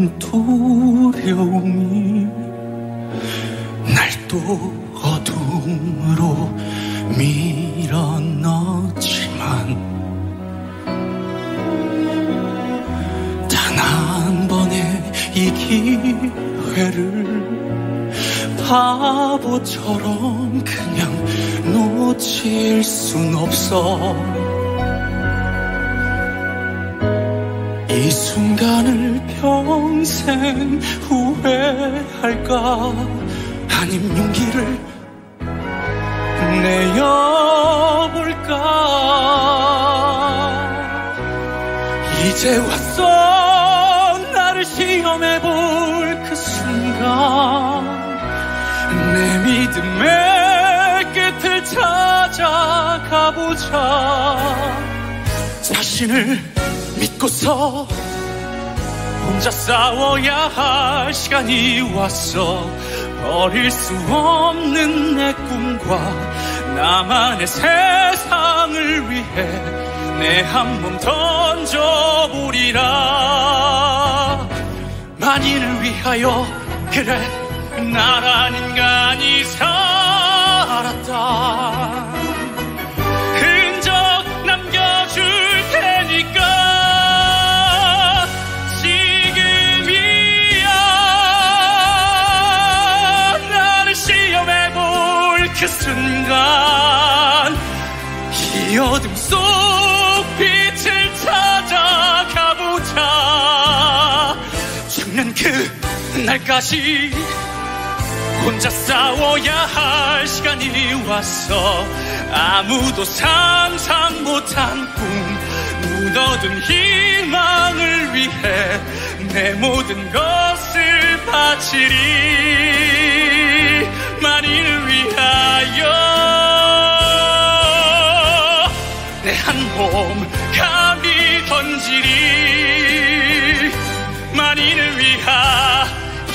두려움이 날 또 어둠으로 밀어넣지만 단 한 번의 이 기회를 바보처럼 그냥 놓칠 순 없어. 이 순간을 평생 후회할까? 아님 용기를 내어볼까? 이제 왔어 나를 시험해볼 그 순간, 내 믿음의 끝을 찾아가보자. 자신을 믿고서 혼자 싸워야 할 시간이 왔어. 버릴 수 없는 내 꿈과 나만의 세상을 위해 내 한 몸 던져보리라. 만인을 위하여, 그래 나란 인간이 살았다. 흔적 남겨줄 테니까 지금이야. 나를 시험해볼 그 순간, 이 어둠 속 빛을 찾아가보자. 죽는 그날까지 혼자 싸워야 할 시간이 왔어. 아무도 상상 못한 꿈, 묻어둔 희망을 위해 내 모든 것을 바치리. 만인을 위하여 내 한 몸 감히 던지리. 만인을 위하여.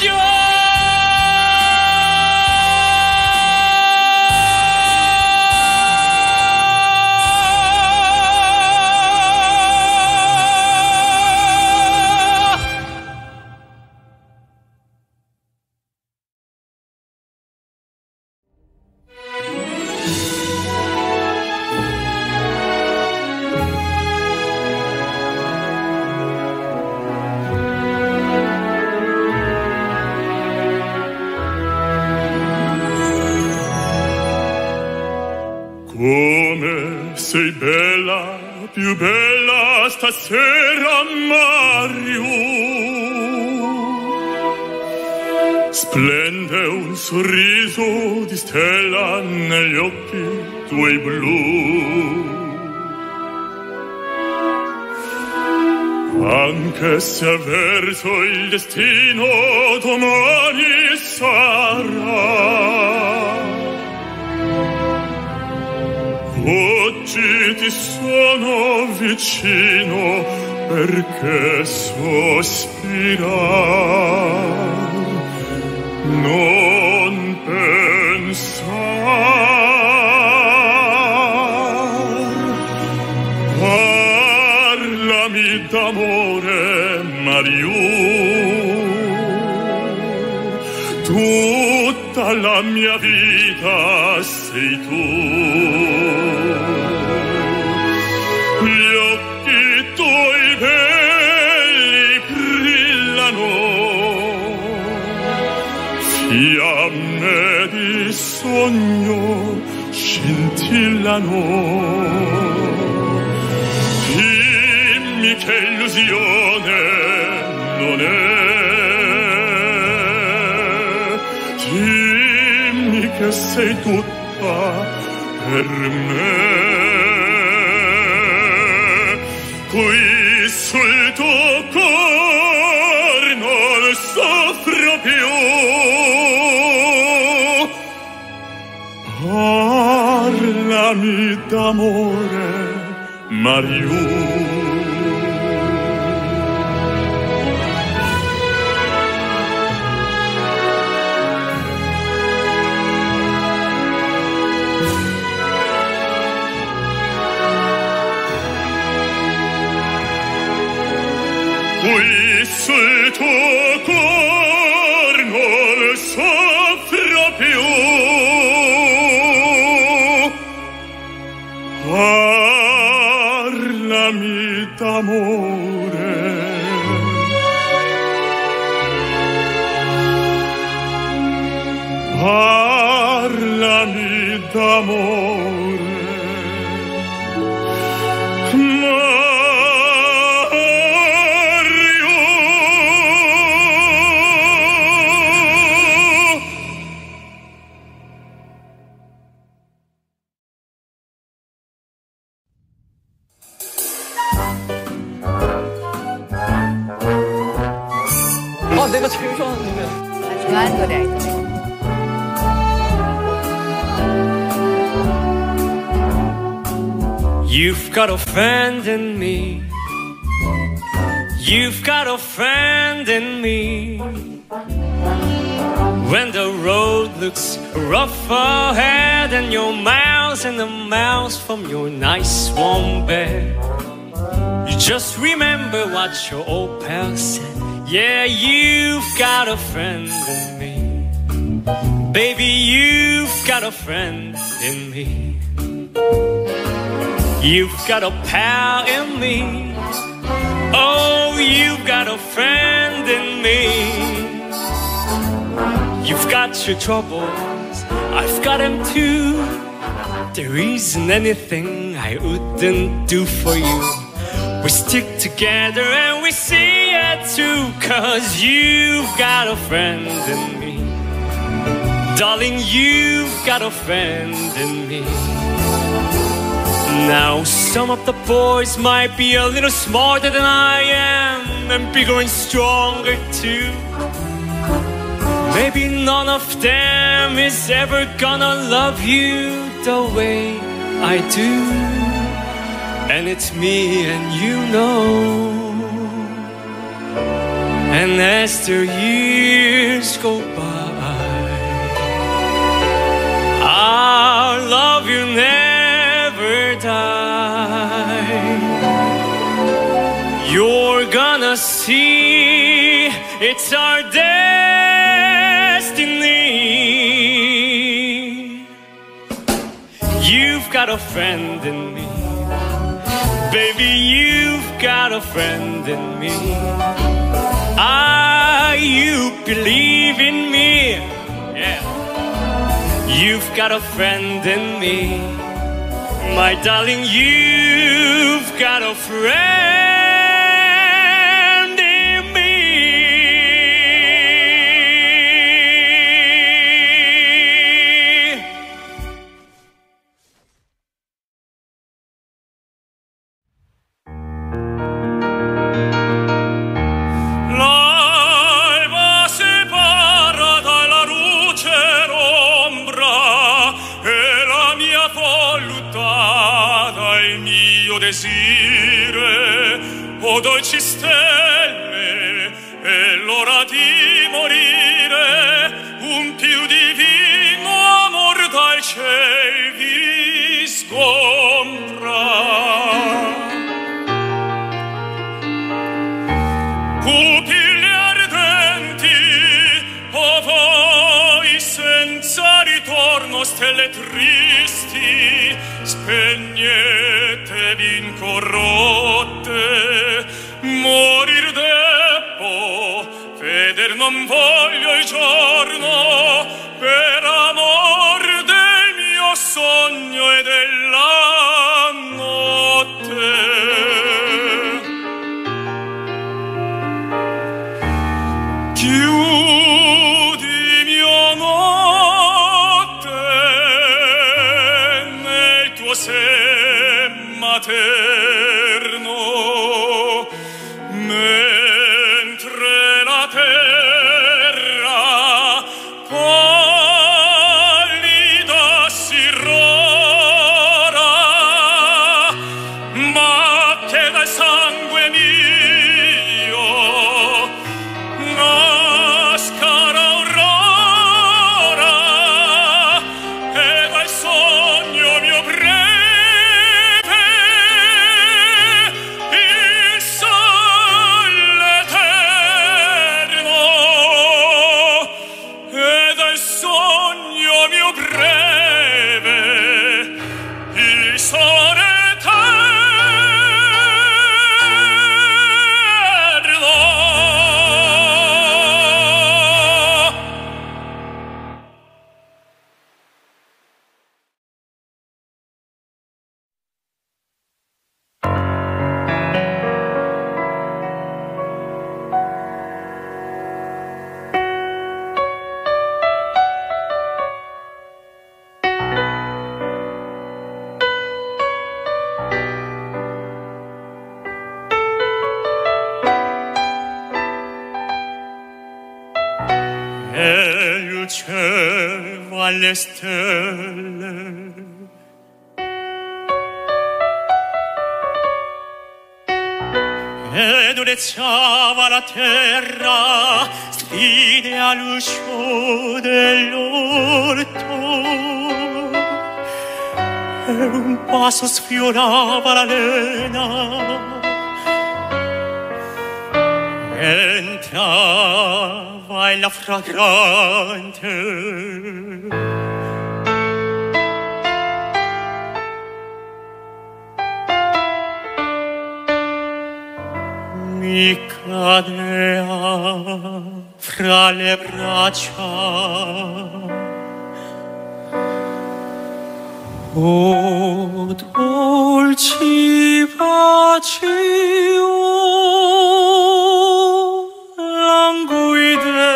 Come sei bella, più bella stasera, Mario. Splende un sorriso di stella negli occhi tuoi blu. Anche se avverso il destino domani sarà, oggi ti sono vicino perché sospirar non pensar. Parlami d'amore, Mario, tutta la mia vita sei tu. Gli occhi tuoi belli brillano, fiamme di sogno scintillano. Dimmi che illusione non è, dimmi che sei tutta per me. Qui sul tuo cuore non soffro più. Parlami d'amore, Mario. Qui sul tuo cuor non soffro più. Parlami d'amore, parlami d'amore, 내가 제일 좋아하는 노래. 좋아하는 노래 알지? You've got a friend in me. You've got a friend in me. When the road looks rough ahead and you're miles and the miles from your nice warm bed, you just remember what your old pal said. Yeah, you've got a friend in me. Baby, you've got a friend in me. You've got a pal in me. Oh, you've got a friend in me. You've got your troubles, I've got them too. There isn't anything I wouldn't do for you. We stick together and we see it too, 'cause you've got a friend in me. Darling, you've got a friend in me. Now some of the boys might be a little smarter than I am, and bigger and stronger too. Maybe none of them is ever gonna love you the way I do. And it's me and you know. And as the years go by, our love will never die. You're gonna see it's our destiny. You've got a friend in me. Baby, you've got a friend in me. You believe in me. Yeah. You've got a friend in me. My darling, you've got a friend in me. O dolci stelle, è l'ora di morire, un più divino amor dal ciel vi sgombra. Pupille ardenti, o voi senza ritorno, stelle tristi, spegnetevi incorrotte. Morir debbo, veder non voglio il giorno, per amor del mio sogno e della notte. Chiudi mia notte nel tuo sen materno, mentre la terra pallida si rora, ma che dal sangue mio nasca l'aurora, e dal sogno mio breve alle stelle. E durecciava la terra, stride all'uscio dell'orto, e un passo sfiorava la lena. Entrava la fragrante mi cadea fra le braccia. O dolci bacio, languide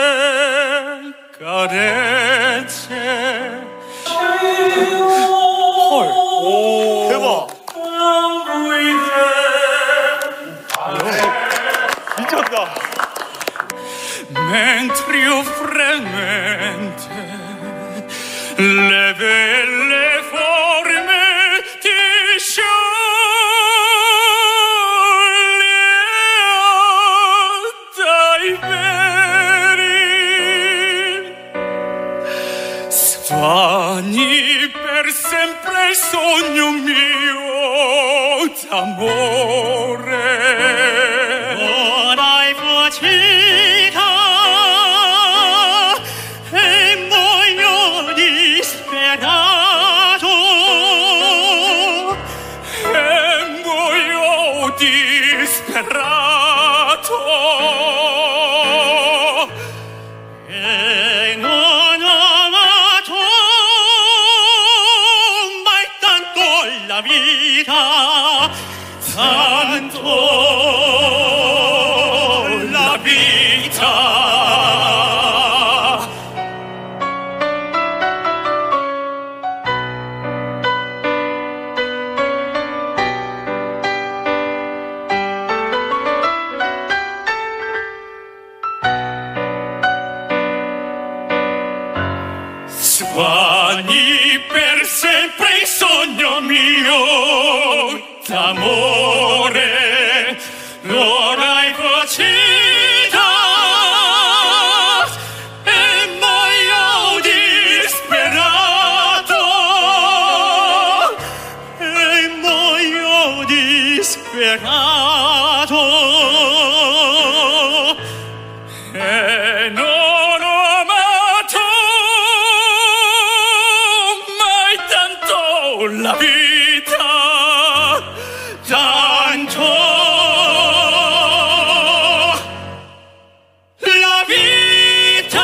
carezze. 헐, 오, 대박. languide 미쳤다. mentre io fremente le belle forme ti scioglieva dai veri, svani per sempre il sogno mio d'amore. Ora hai facita e muoio disperato, e muoio disperato, e non ho amato mai tanto la vita, tanto la vita. Svani per sempre il sogno mio d'amore, l'ora hai facita e muoio disperato, e muoio disperato, e non ho amato mai tanto la vita, tanto la vita.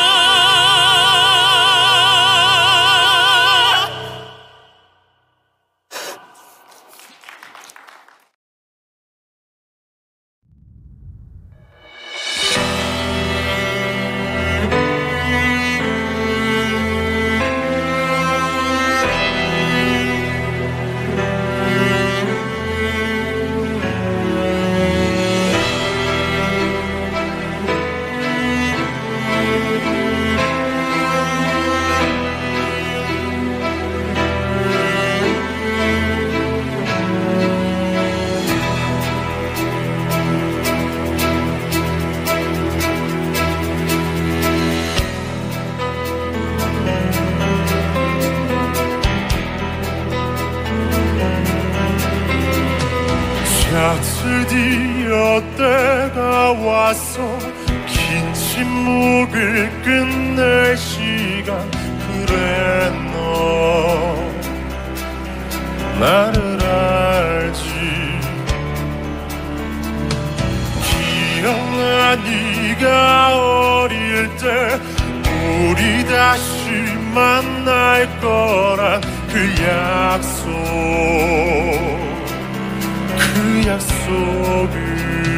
자, 드디어 때가 왔어. 긴 침묵을 끝낼 시간. 그래 너 나를 알지. 기억나 네가 어릴 때 우리 다시 만날 거란 그 약속, 그 약속을.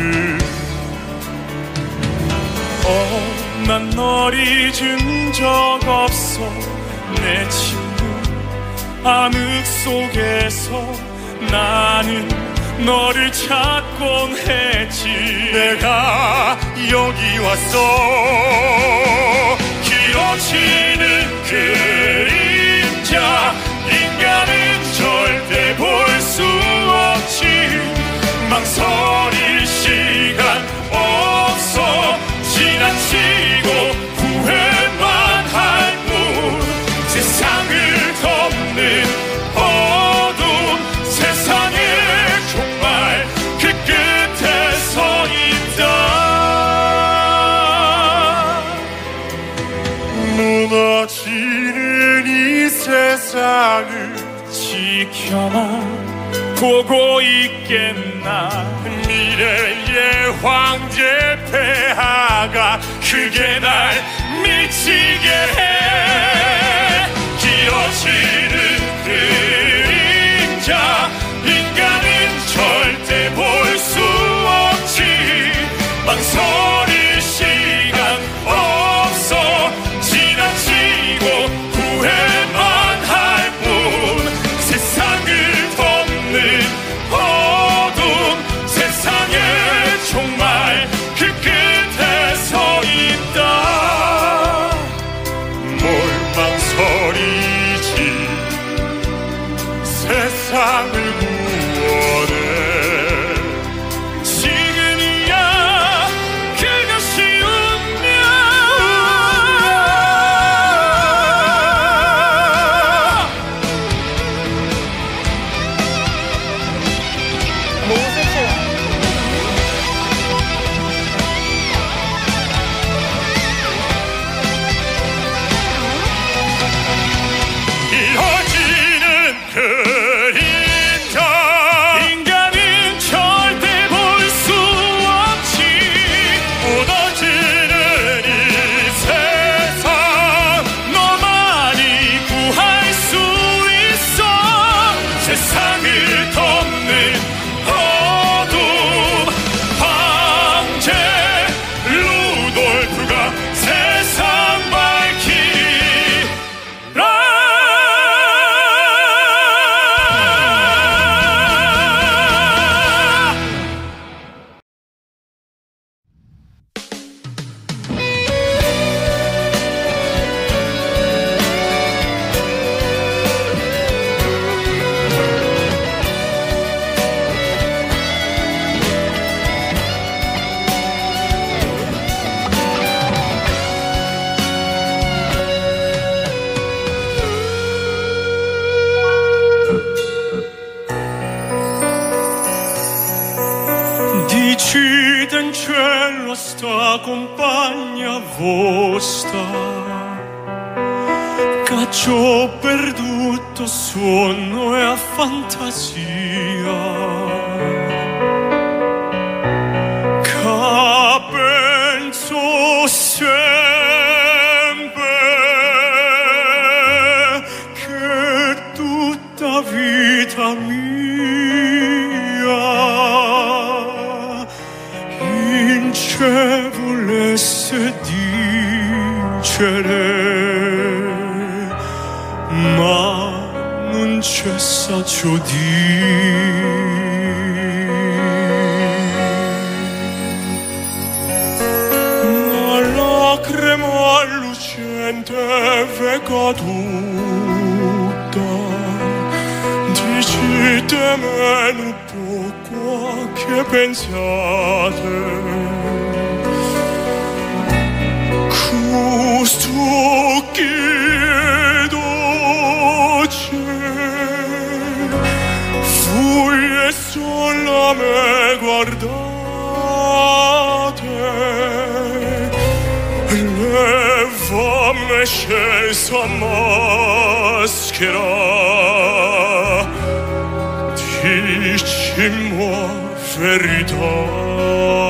난 널 잊은 적 없어 내 친구. 암흑 속에서 나는 너를 찾곤 했지. 내가 여기 왔어. 기억 길어지는 그림자 인간은 절대 볼 수 없지 망설일 시간 없어 지나치고 후회만 할 뿐 세상을 덮는 어둠 세상의 정말 그 끝에 서 있다 무너지는 이 세상을 지켜만 보고 있겠나 미래의 황제 폐하가 그게 날 미치게 해 길어지는 그림자 인간은 절대 볼 수 없지 망설일 시간 없어 지나치고 후회만 할 뿐 세상을 덮는 어둠 세상에 정말 그 끝에 서 있다 뭘 망설이지 세상을 구원해 지금이야 그것이 운명 이어지는 그림자 인간은 절대 볼 수 없지 무너지는 이 세상 너만이 구할 수 있어 세상을 덮는 어둠 황제 루돌프가 세상 밝히라 Deciden cielo sta compagna vostra Caccio perduto sonno e a fantasia Che penso sempre Che tutta vita mia che volesse dicere ma non cessa ciò di la lacrima lucente ve caduta dicite meno poco che pensate Questo chiedo c'è Fui e sola me guardate Levami scesa maschera Dicimi verità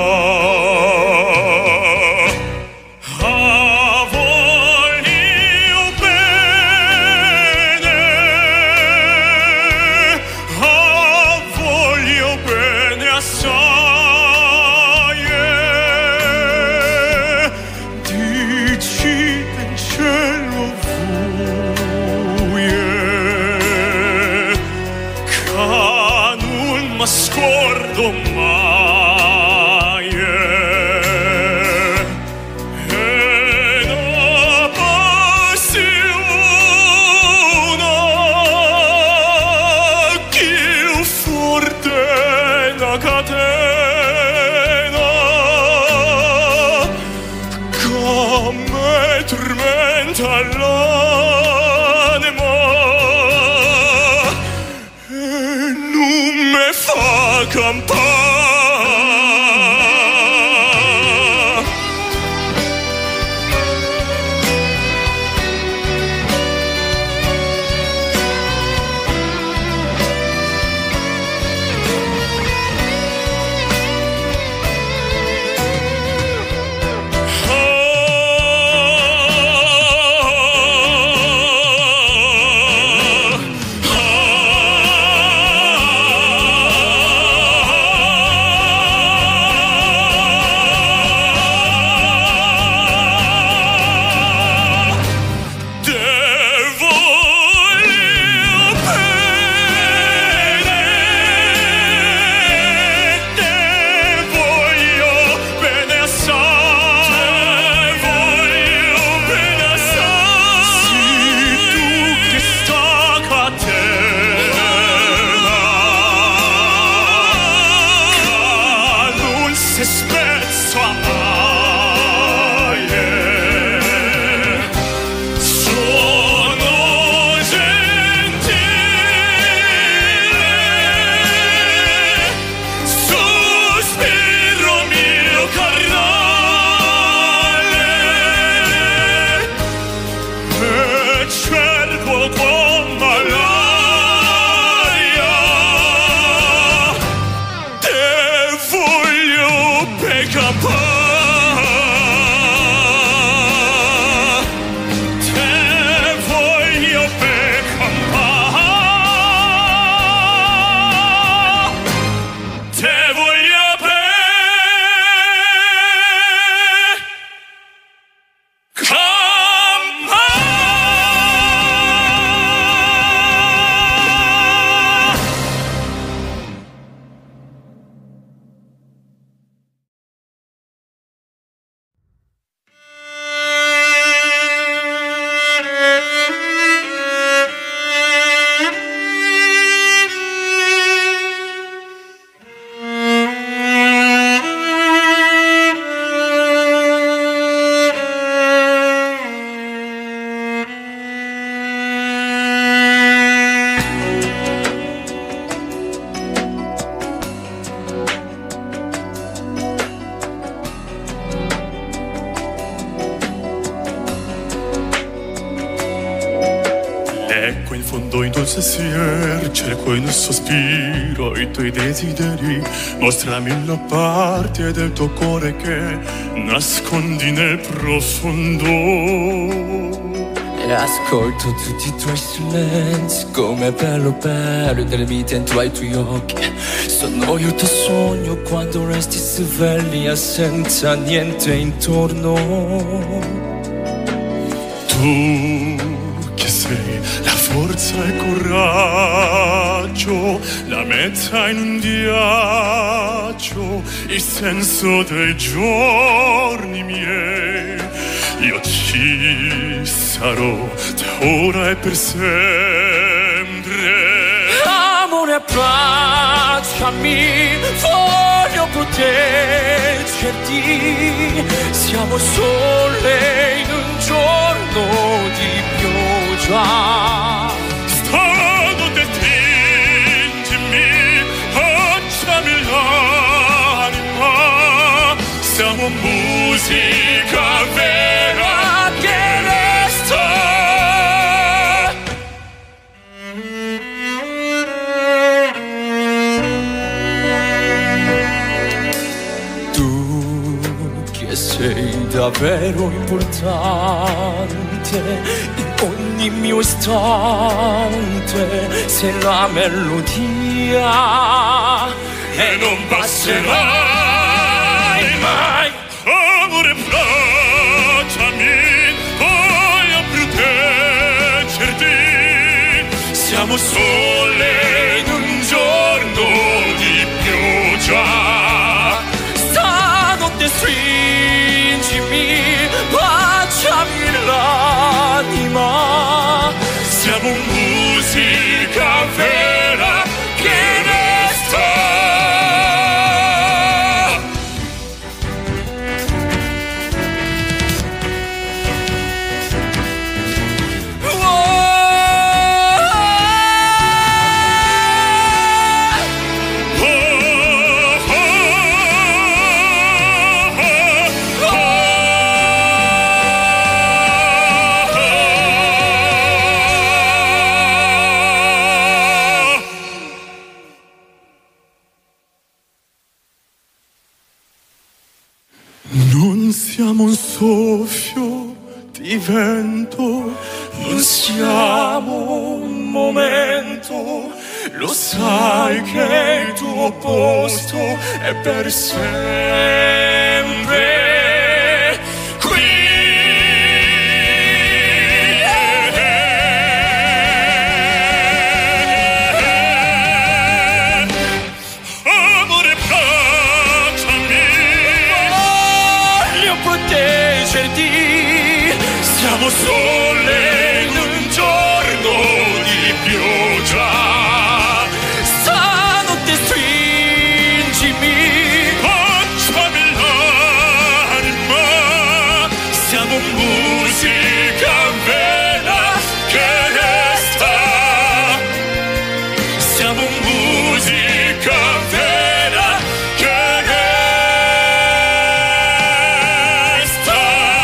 scordo mai e da dall'anima e non mi fa campare. Ecco in fondo in dulce sier, cerco in un sospiro i tuoi desideri. Mostrami la parte del tuo cuore che nascondi nel profondo. E ascolto tutti i tuoi silenzi, com'è bello perdermi dentro ai tuoi occhi. Sono io il tuo sogno quando resti sveglia senza niente intorno. Tu che sei la forza e il coraggio, la meta in un viaggio, il senso dei giorni miei. Io ci sarò da ora e per sempre. Amore, abbracciami, voglio proteggerti. Siamo sole in un giorno di pioggia. Stanotte stringimi, baciami l'anima. Siamo musica vera che resta. Tu che sei davvero importante in ogni mio istante, sei la melodia E non passerai mai. Amore, abbracciami, voglio proteggerti. Siamo sole in un giorno di pioggia. Stanotte stringimi, baciami l'anima. Siamo musica vera che resta. siamo un soffio di vento, non siamo un momento. Lo sai che il tuo posto è per sempre qui. Amore, baciami, voglio proteggerti. Siamo sole in un giorno di pioggia. Stanotte stringimi, baciami l'anima. Siamo musica vera che resta. Siamo musica vera che resta.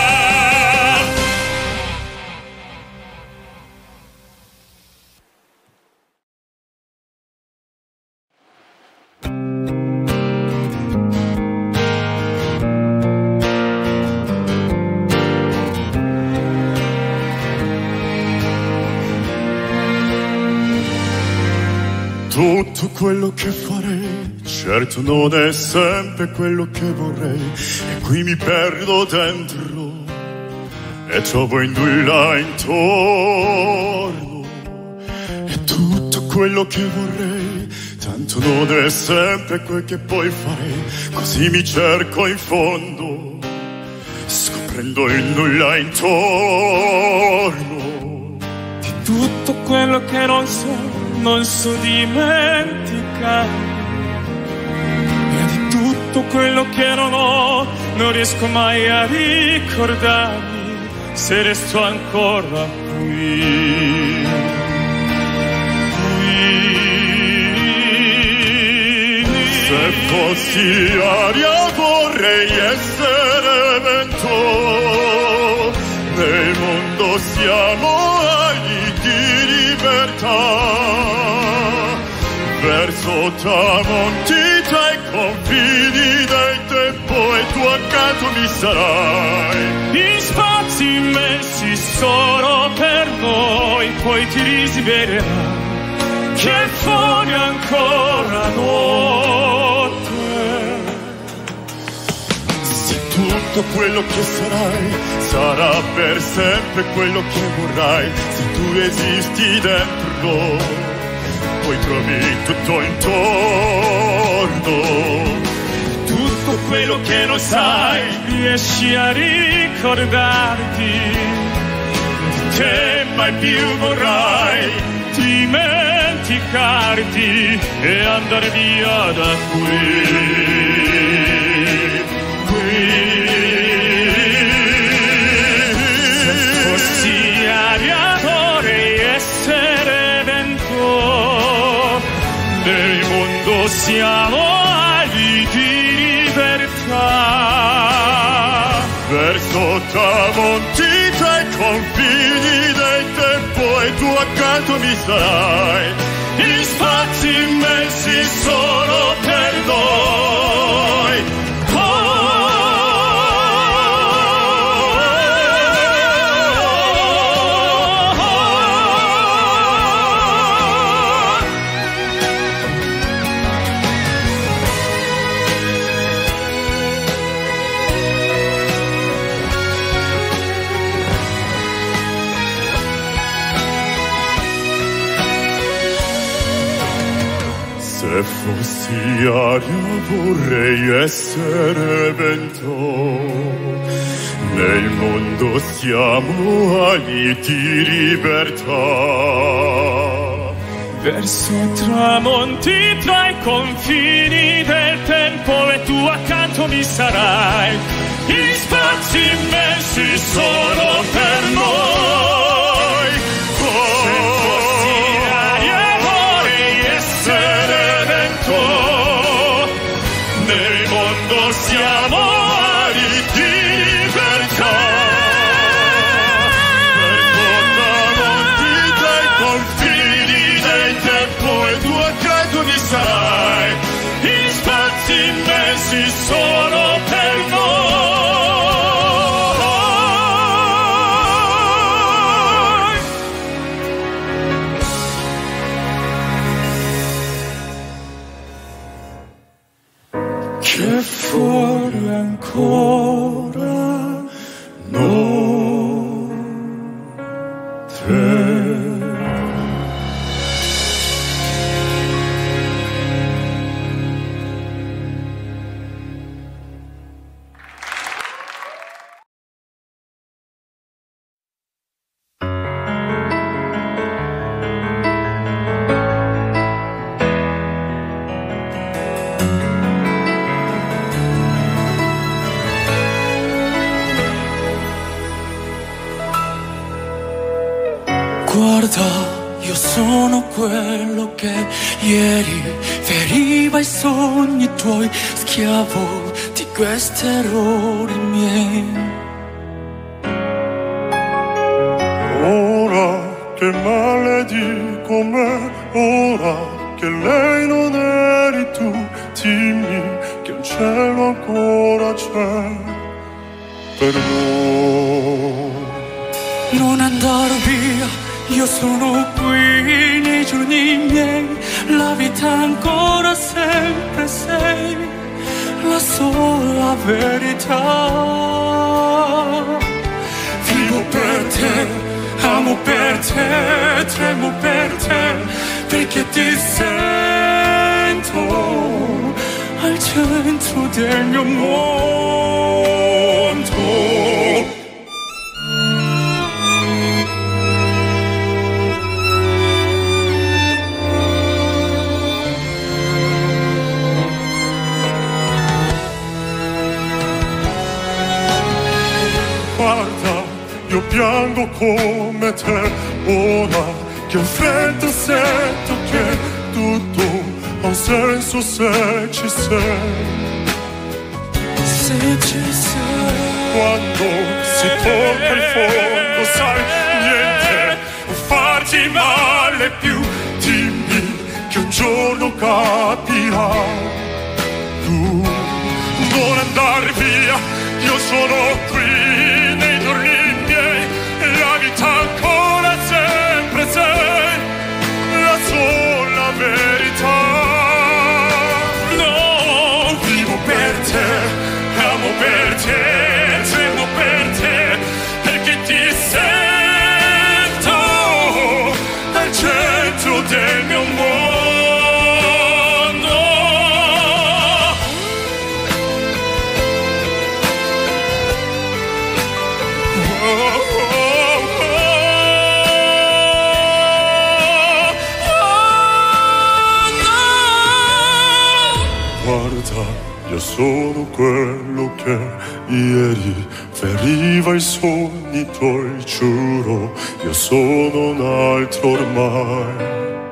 Tutto quello che farei, certo non è sempre quello che vorrei. E qui mi perdo dentro e trovo in nulla intorno. E tutto quello che vorrei, tanto non è sempre quel che poi farei. Così mi cerco in fondo, scoprendo il nulla intorno. Di tutto quello che non so dimenticare, e di tutto quello che non ho non riesco mai a ricordarmi se resto ancora qui. Se fossi aria vorrei essere vento, nel mondo siamo ali di libertà. Verso tramonti tra i confini del tempo e tu accanto mi sarai. In spazi immensi solo per noi, poi ti risveglierai che fuori ancora notte. Se tutto quello che sarai sarà per sempre quello che vorrai, se tu esisti dentro poi trovi tutto intorno. Tutto quello che non sai riesci a ricordarti, di te mai più vorrai dimenticarti e andare via da qui. Se fossi aria vorrei essere vento, nel mondo siamo ali di libertà. Verso tramonti tra i confini del tempo e tu accanto mi sarai. In spazi immensi solo per noi. Se fossi aria vorrei essere vento, nel mondo siamo ali di libertà. Verso tramonti tra i confini del tempo e tu accanto mi sarai. In spazi immensi solo per noi. Se fossi aria vorrei essere vento, nel mondo siamo ali di libertà. Verso tramonti tra i confini del tempo e tu accanto mi sarai. In spazi immensi solo per noi. che fuori ancora notte. Guarda, io sono quello che ieri feriva i sogni tuoi, schiavo di questi errori miei. Ora che maledico me, ora che lei non eri tu, dimmi che un cielo ancora c'è per noi. Non andar via, io sono qui nei giorni miei, la vita ancora sempre sei la sola verità. Vivo per te, amo per te, tremo per te, perché ti sento al centro del mio mondo. Guarda, io piango come te, ora che ho freddo e sento che tutto ha un senso se ci sei. Se ci sei. Quando si tocca il fondo, sai, niente può farti male più. Dimmi che un giorno capirai. Tu non andare via, io sono qui nei giorni miei, la vita ancora sempre sei la sola verità. No, vivo per te, amo per te, tremo per te, perché ti sento al centro del mio mondo. Guarda, io sono quello che ieri feriva i sogni tuoi, giuro, io sono un altro ormai.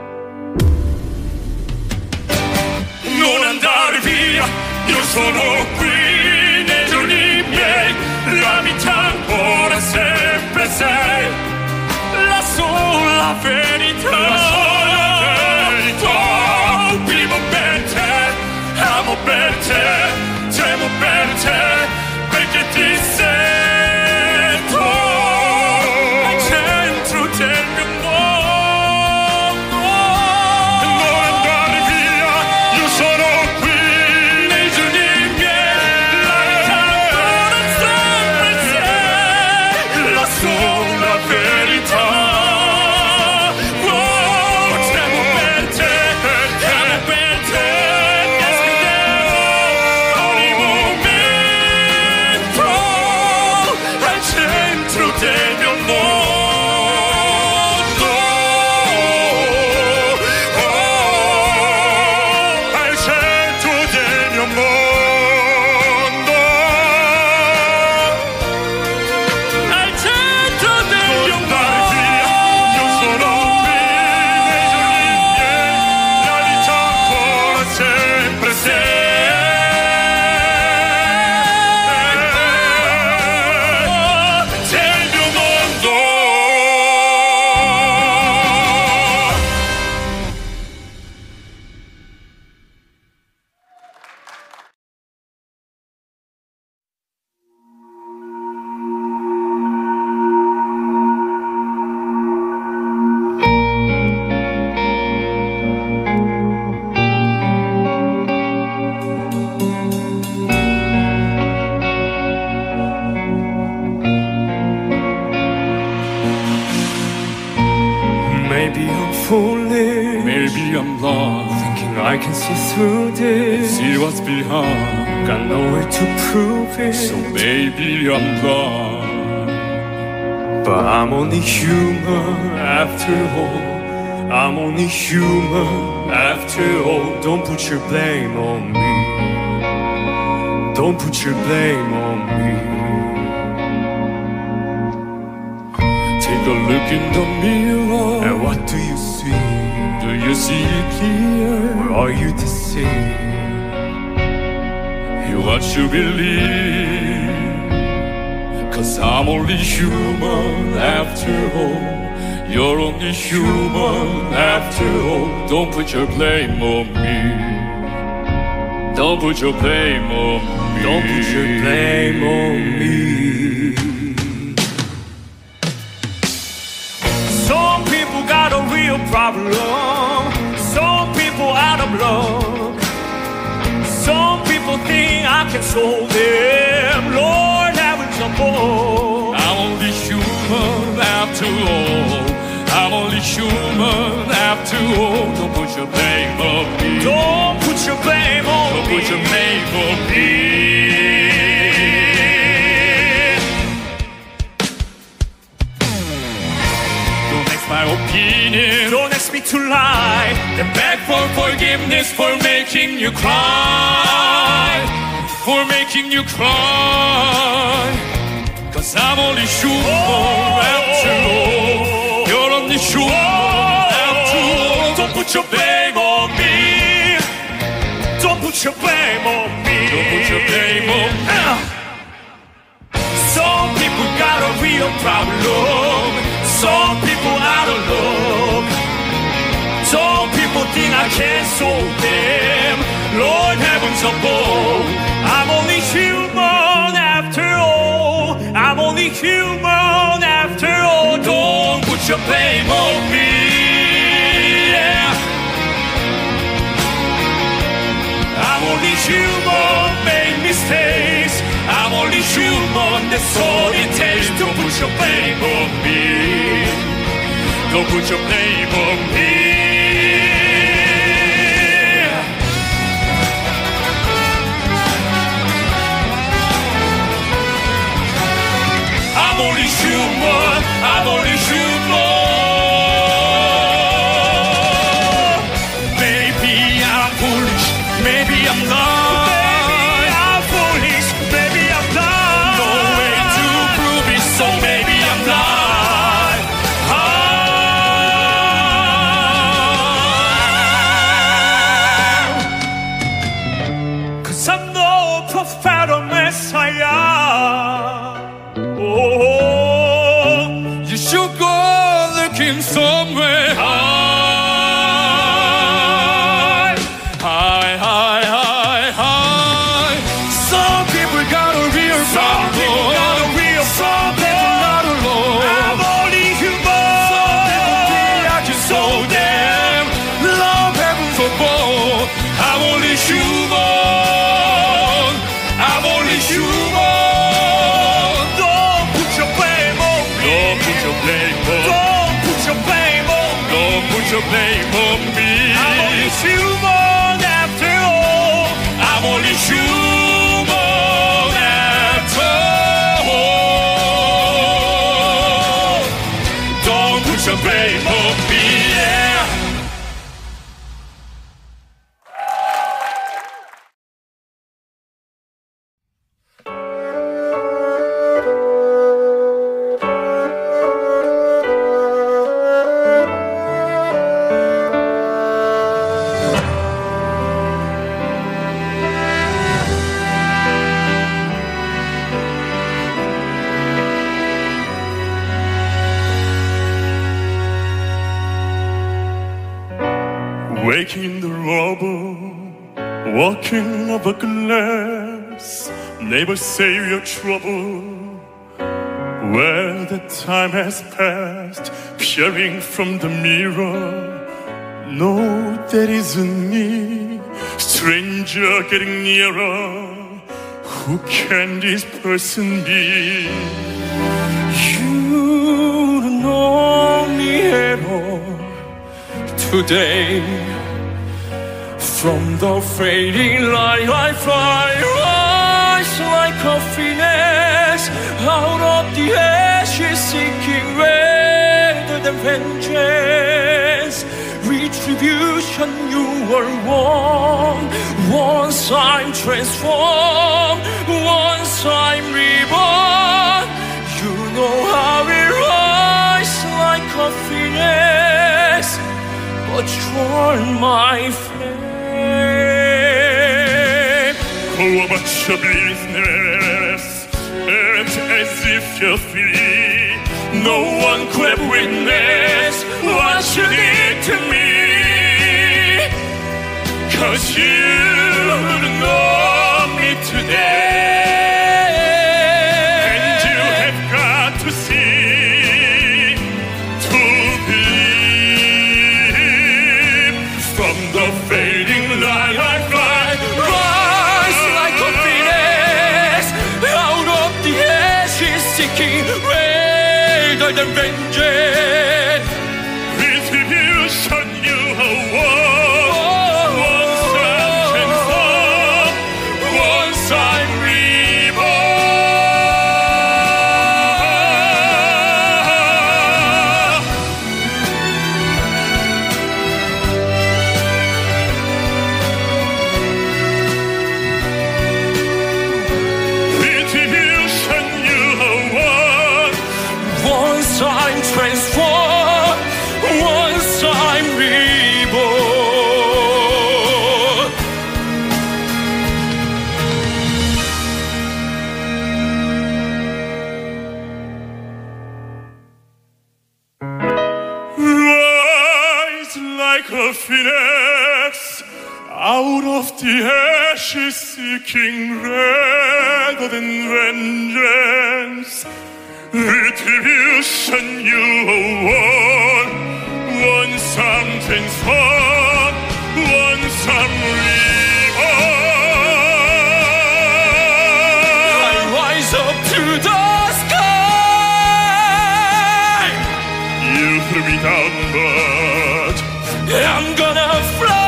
Non andare via, io sono qui nei giorni miei, la vita ancora sempre sei la sola verità. La sola verità. Vivo per te, amo per te, tremo per te, perché ti sento al centro del mio mondo. Non andare via, io sono qui nei giorni miei, la vita ancora sempre sei la sola verità. Tremo per te, amo per te, foolish. Maybe I'm lost, thinking I can see through this. see what's behind. Got no way to prove it. So maybe I'm lost, but I'm only human after all. I'm only human after all. Don't put your blame on me. Don't put your blame on me. Take a look in the mirror, And what do you see? do you see it clear? Or are you deceived? What you believe, 'cause I'm only human after all. You're only human after all. Don't put your blame on me. Don't put your blame on me. Don't put your blame on me. Some people got a real problem. Some people out of love. Some people think I can solve them. Lord, heavens above. I'm only human after all. I'm only human after all. Don't put your blame on me. Don't put your blame on Don't me. put your blame on me. Don't ask my opinion. Don't ask me to lie. Then beg for forgiveness for making you cry. For making you cry. 'Cause I'm only human after all. You're only human after all. Don't put your blame on me. Don't put your blame on me. Don't put your blame on me. Some people got a real problem. Some people out of love. Some people think I can't solve them. Lord, heavens above. I'm only human after all. I'm only human after all. Don't put your blame on me. Yeah. I'm only human, make mistakes. I'm only human, that's all it takes. Don't put your blame on me. Don't put your blame on me. I'm only human, I'm only human. Maybe I'm foolish, maybe I'm not. Maybe I'm foolish, maybe I'm not. No way to prove it, so maybe I'm not. Cause I'm no prophet or Messiah. Oh, You should go looking somewhere high. High, high, high, high. Some people got a real some people got a real Some people problem. not alone. I'm only human. Some people think I can solve them. Love heavens above. I'm only human. I'm only human. Don't put your blame on me. Don't put your blame on. Don't put your blame on me. Don't put your blame on me. I'm only human after all. I'm only human after all. Don't put your blame on me. Yeah. Waking in the rubble, walking over glass. Neighbors say you're trouble. Where the time has passed, peering from the mirror. No, that isn't me. Stranger getting nearer. Who can this person be? You don't know me at all. today. From the fading light I fly, rise like a phoenix out of the ashes, seeking rather than vengeance. Retribution, you were won. Once I'm transformed, once I'm reborn. You know how we rise like a phoenix, but you're my flame. Go about your business, and as if you're free, no one could have witnessed what you did to me. 'Cause you know me today, and you have got to see, to believe. from the fading light I fly, rise like a phoenix out of the ashes, seeking rather than vengeance. Retribution, you have won. Once I'm transformed, once I'm reborn. retribution, you have won. Once I'm transformed, once I'm reborn. Rise like a phoenix out of the ashes, seeking rather than vengeance. Retribution, you have won. Once I'm transformed, once I'm reborn. I rise up to the sky. You threw me down, but I'm gonna fly.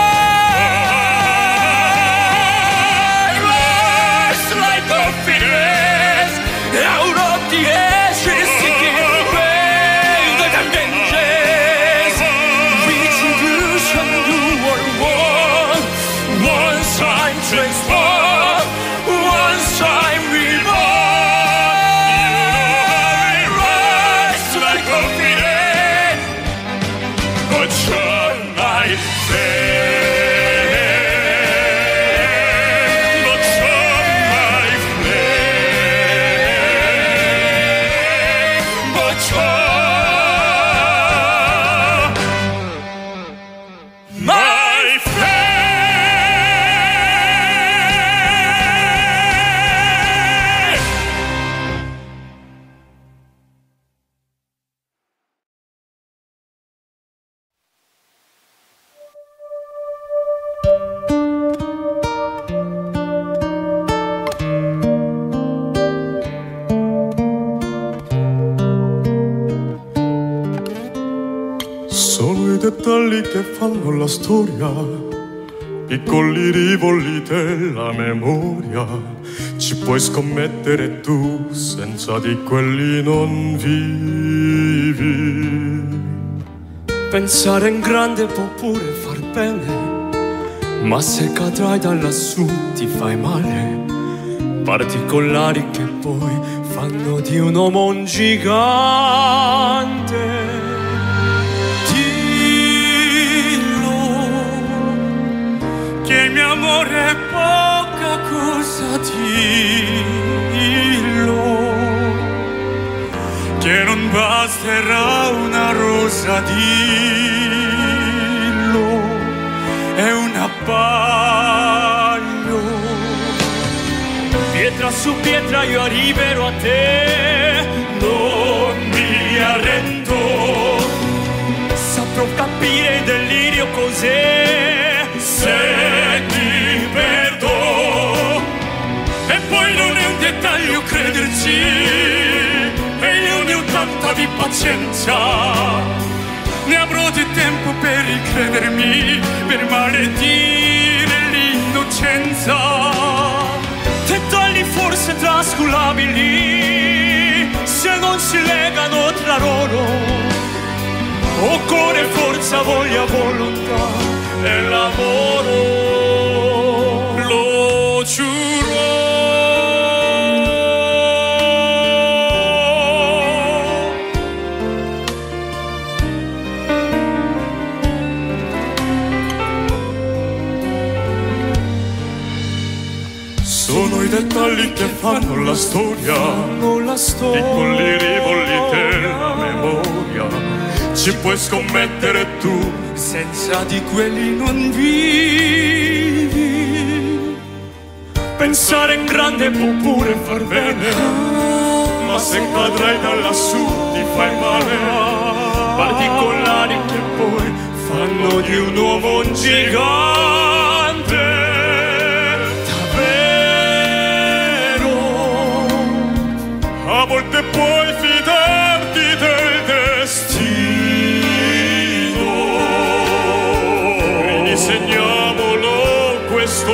Rise like a phoenix out of the ashes, seeking rather than vengeance. Retribution, you were won. Once I'm transformed, once I'm reborn. Rise like a phoenix, but you're my flame. but you're my flame. But you're my flame. Sono i dettagli che fanno la storia, piccoli rivoli della memoria. Ci puoi scommettere tu, senza di quelli non vivi. Pensare in grande può pure far bene, ma se cadrai da lassù ti fai male. Particolari che poi fanno di un uomo un gigante. Che il mio amore è poca cosa, dillo. Che non basterà una rosa, dillo. È un abbaglio. Pietra su pietra io arriverò a te, non mi arrendo. Saprò capire il delirio cos'è, se ti perdo. E poi non è un dettaglio crederci, e io ne ho tanta di pazienza. ne avrò di tempo per ricredermi, per maledire l'innocenza. Dettagli forse trascurabili se non si legano tra loro. Occorre forza, voglia, volontà e lavoro. Lo giuro. Sono i dettagli che fanno la storia, piccoli rivoli della memoria. Ci puoi scommettere tu, senza di quelli non vivi. Pensare in grande può pure far bene, ma se cadrai da lassù ti fai male. Particolari che poi fanno di un uomo un gigante. A volte puoi fidarti del destino. Ridisegniamolo questo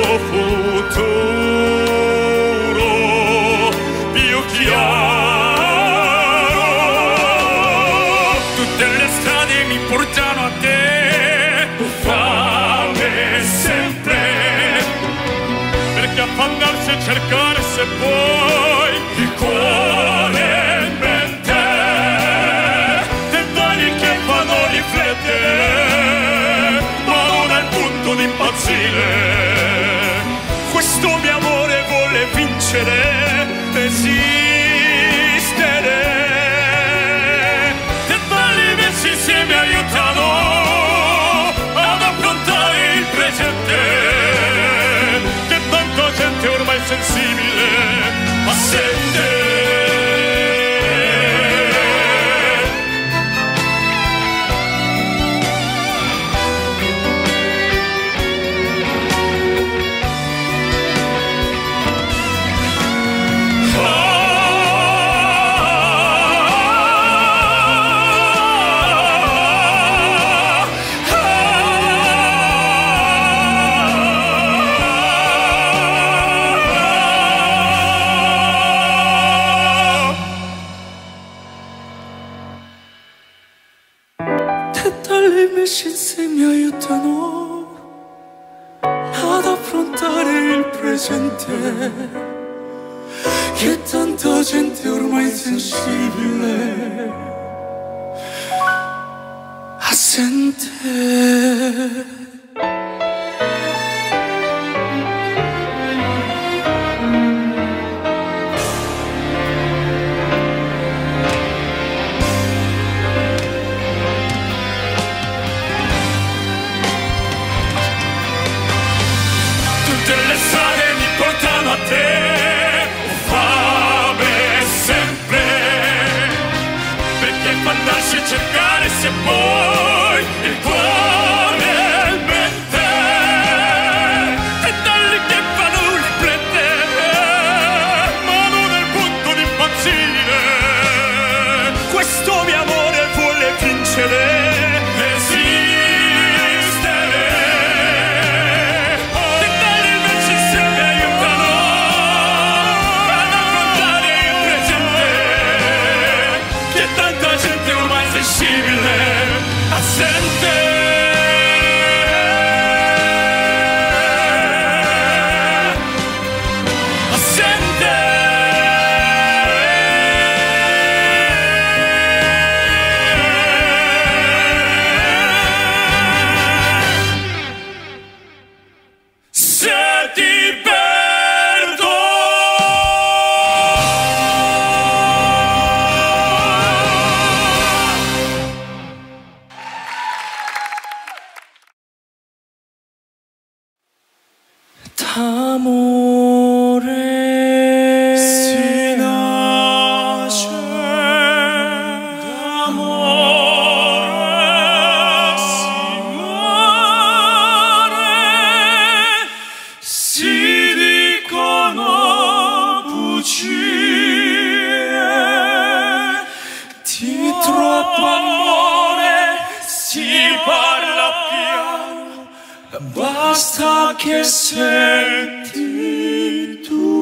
futuro più chiaro. Tutte le strade mi portano a te, fame sempre. Perché affannarsi e cercare se vuoi il cuore in mente, dettagli che fanno riflettere, ma non al punto di impazzire. Questo mio amore vuole vincere, resistere. Dettagli messi insieme aiutano ad affrontare il presente, che tanta gente ormai sensibile assente. Dettagli messi insieme aiutano ad affrontare il presente, che tanta gente ormai sensibile assente. Cercare se poi il cuore in mente, dettagli che fanno riflettere, ma non al punto di impazzire. Questo mio amore vuole vincere, resistere. Dettagli messi insieme aiutano ad affrontare il presente, che tanta gente ormai sensibile assente. senti tu.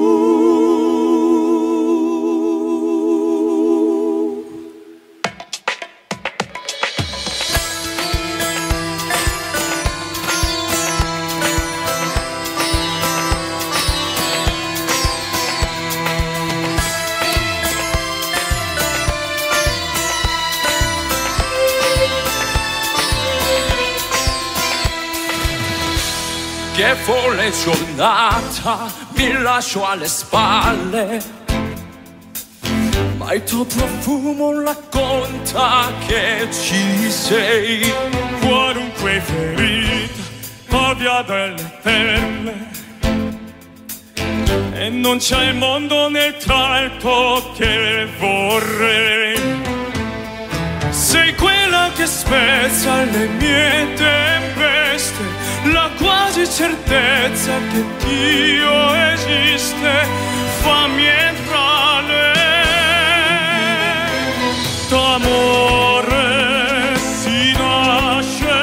Che folle giornata mi lascio alle spalle, ma il tuo profumo racconta che ci sei. Qualunque ferita abbia delle perle, e non c'è il mondo nel tratto che vorrei. Sei quella che spezza le mie tempeste, la quasi certezza che Dio esiste. Fammi entrare. D'amore si nasce,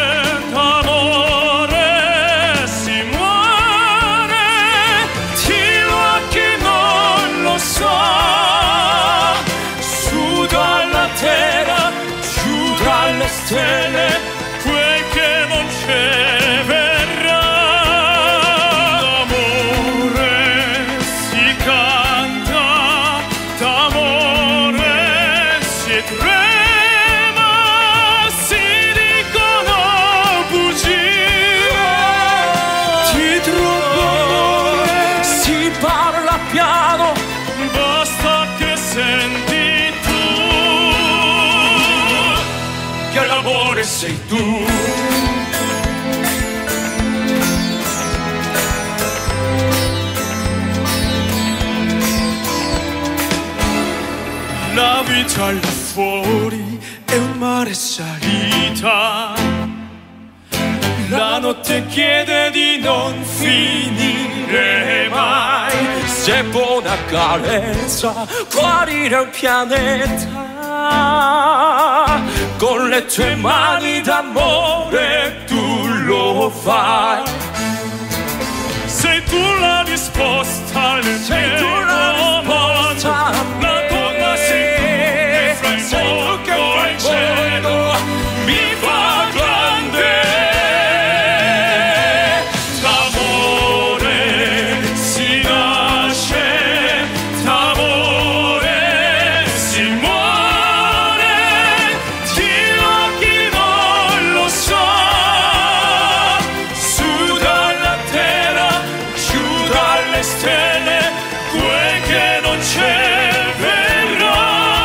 d'amore si muore. Tiro a chi non lo sa, su dalla terra, giù dalle stelle, quel che non c'è. Sei tu. La vita là fuori è un mare salita, la notte chiede di non finire mai. Se può una carezza guarire il pianeta, con le tue mani d'amore tu lo fai. Sei tu la risposta alle mie domande, la donna sei tu che fra il cielo mi fa grande. D'amore si nasce, d'amore si muore. Dio a chi non lo sa, su dalla terra, giù dalle stelle, quel che non c'è verrà.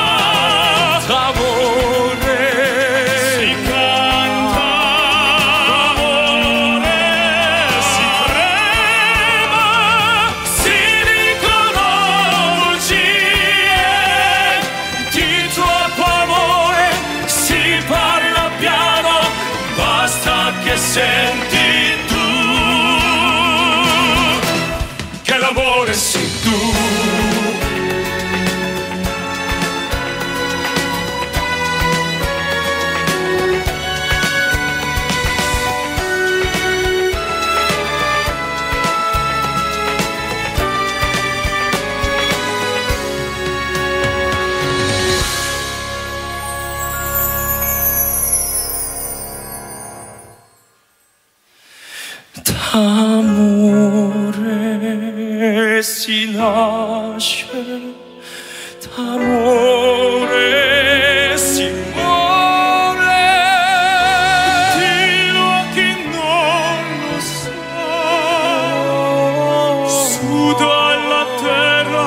D'amore si canta, d'amore si trema, si dicono bugie, di troppo amore si parla piano, basta che senti tu, che l'amore sei tu. D'amore si nasce, d'amore si muore. Dio a chi non lo sa, su dalla terra,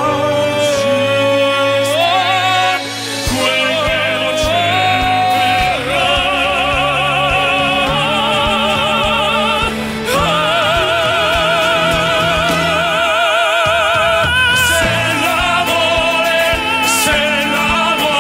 quel che non c'è verrà. Se l'amore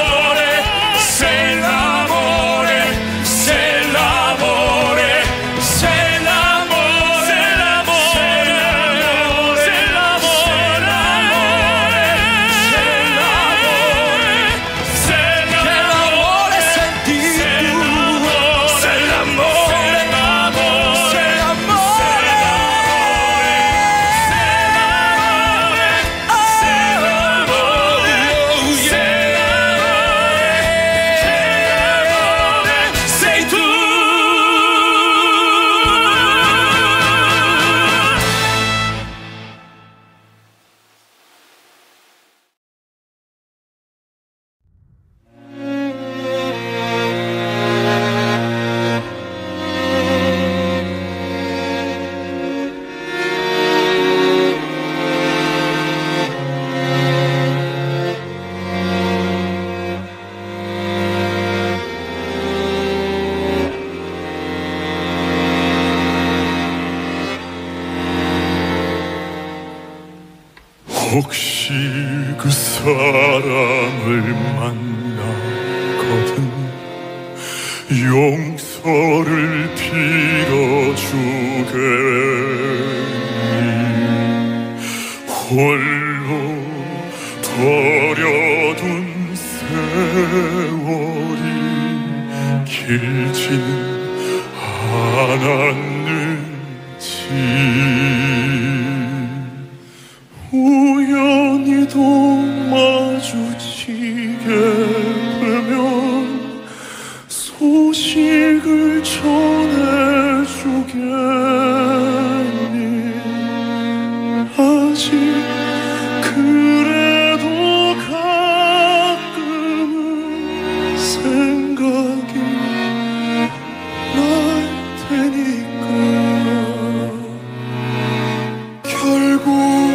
혹시 그 사람을 만나거든 용서를 빌어주겠니 홀로 버려둔 세월이 길지는 않았는지 우연히도 마주치게 되면 소식을 전해주겠니 아직 그래도 가끔은 생각이 날 테니까 결국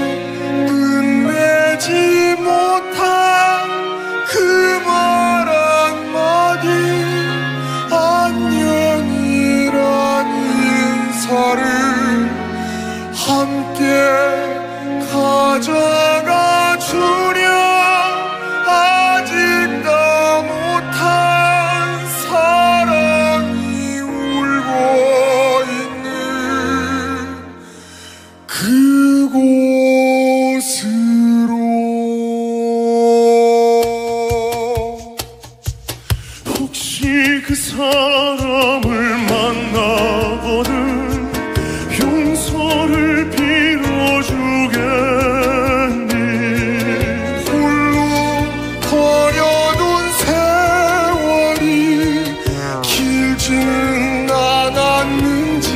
끝내지 못한 그 말 한마디 안녕이란 인사를 함께 가져가 주려 아직도 못한 사랑이 울고 있는 그곳으로 혹시 그 사람을 만나거든 용서를 빌어주겠니 홀로 버려둔 세월이 길지는 않았는지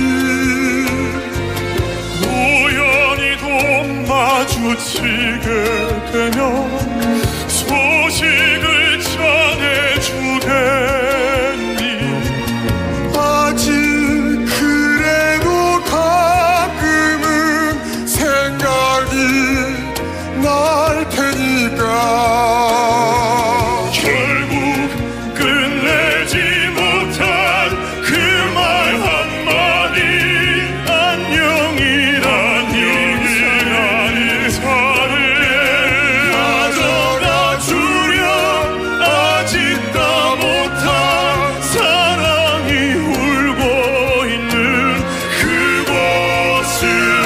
우연히도 마주치게 되면 소식을 전해주겠니 아직 그래도 가끔은 생각이 날 테니까 결국 끝내지 못한 그 말 한마디 안녕이란 인사를 가져가 주려 아직도 못한 사랑이 울고 있는 그곳으로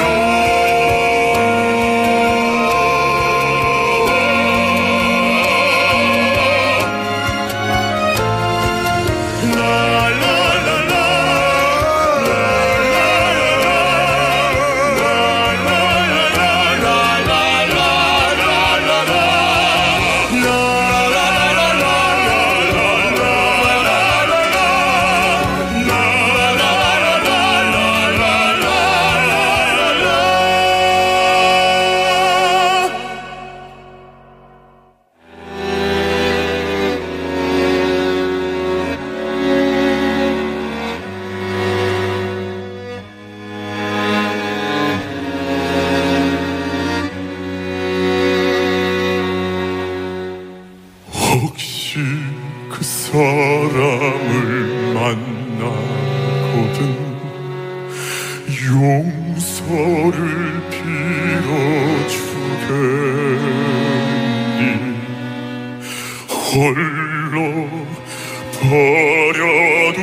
혹시 그 사람을 만나거든 용서를 빌어주겠니 홀로 버려둔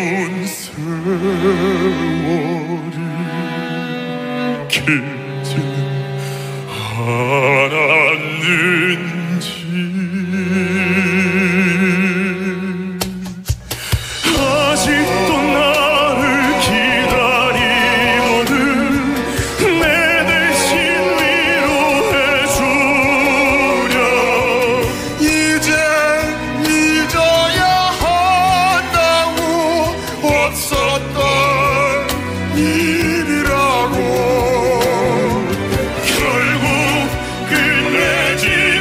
세월이 길지는 않았는지 아직도 나를 기다리거든 내 대신 위로해주려 이제 잊어야 한다고 없었던 일이라고 결국 끝내지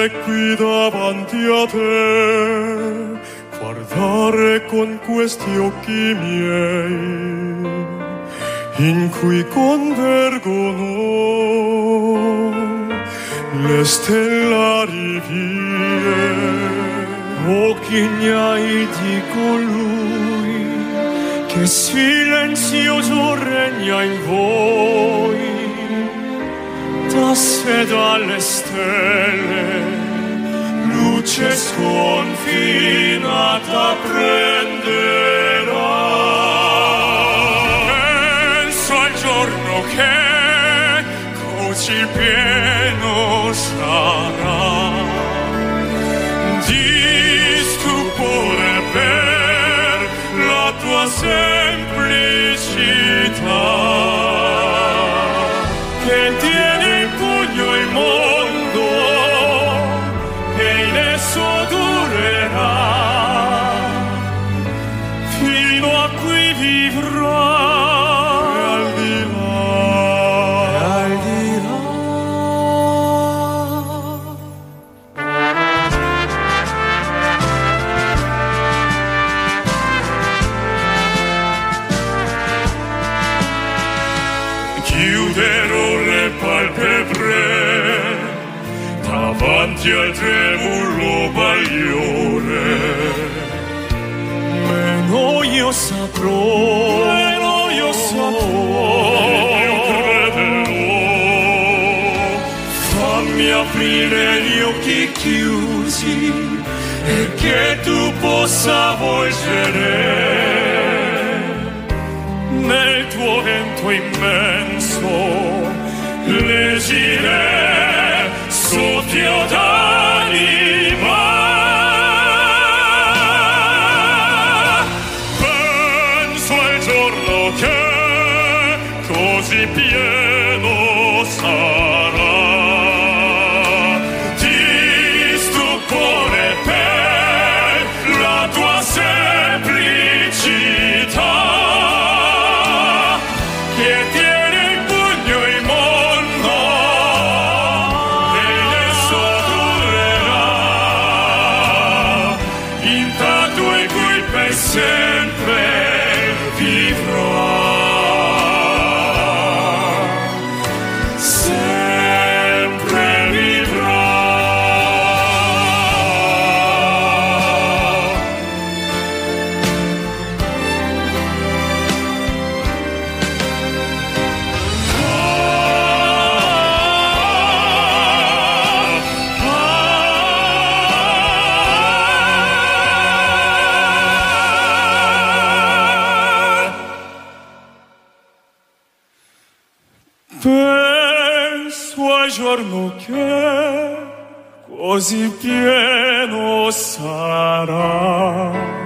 stare qui davanti a te, guardare con questi occhi miei, in cui convergono le stellari vie. Occhi ignari di colui che silenzioso regna in voi, da sé dalle stelle luce sconfinata prenderà. Penso al giorno che così pieno sarà di stupore per la tua semplicità, che tiene in pugno il mondo e in esso durerà, fino a qui vivrà. Davanti al tremulo bagliore, meno io saprò, io crederò. Fammi aprire gli occhi chiusi e che tu possa volgere nel tuo vento immenso l'esile soffio d'anima. Penso al giorno che così pieno sarà di stupore per la tua semplicità, che tiene in pugno il mondo e in esso durerà, intanto in cui per sempre vivrà. Sempre vivrà. Penso al giorno che così pieno sarà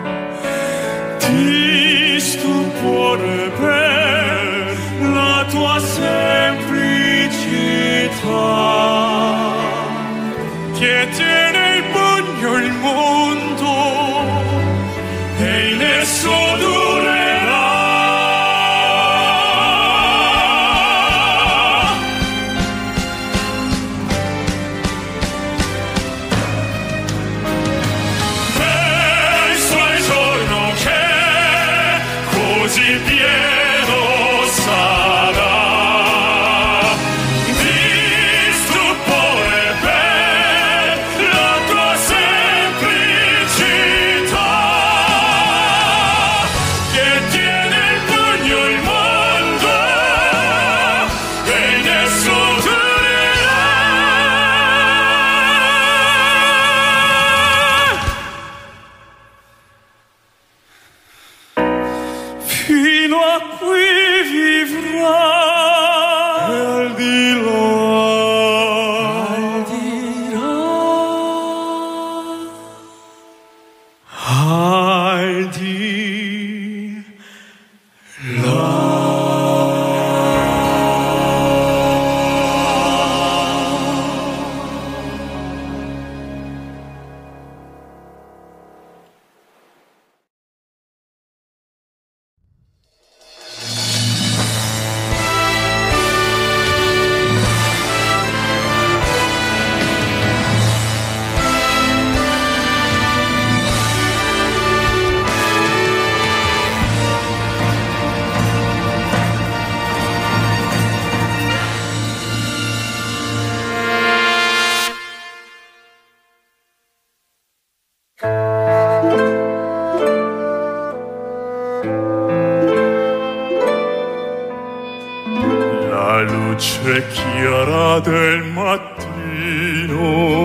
di stupore per la tua semplicità, che tiene in pugno il mondo e in esso durerà. Così pieno sarà di stupore per la tua semplicità, che tiene in pugno il mondo e in esso durerà. Fino a qui vivrà, e al di là, al di là. luce chiara del mattino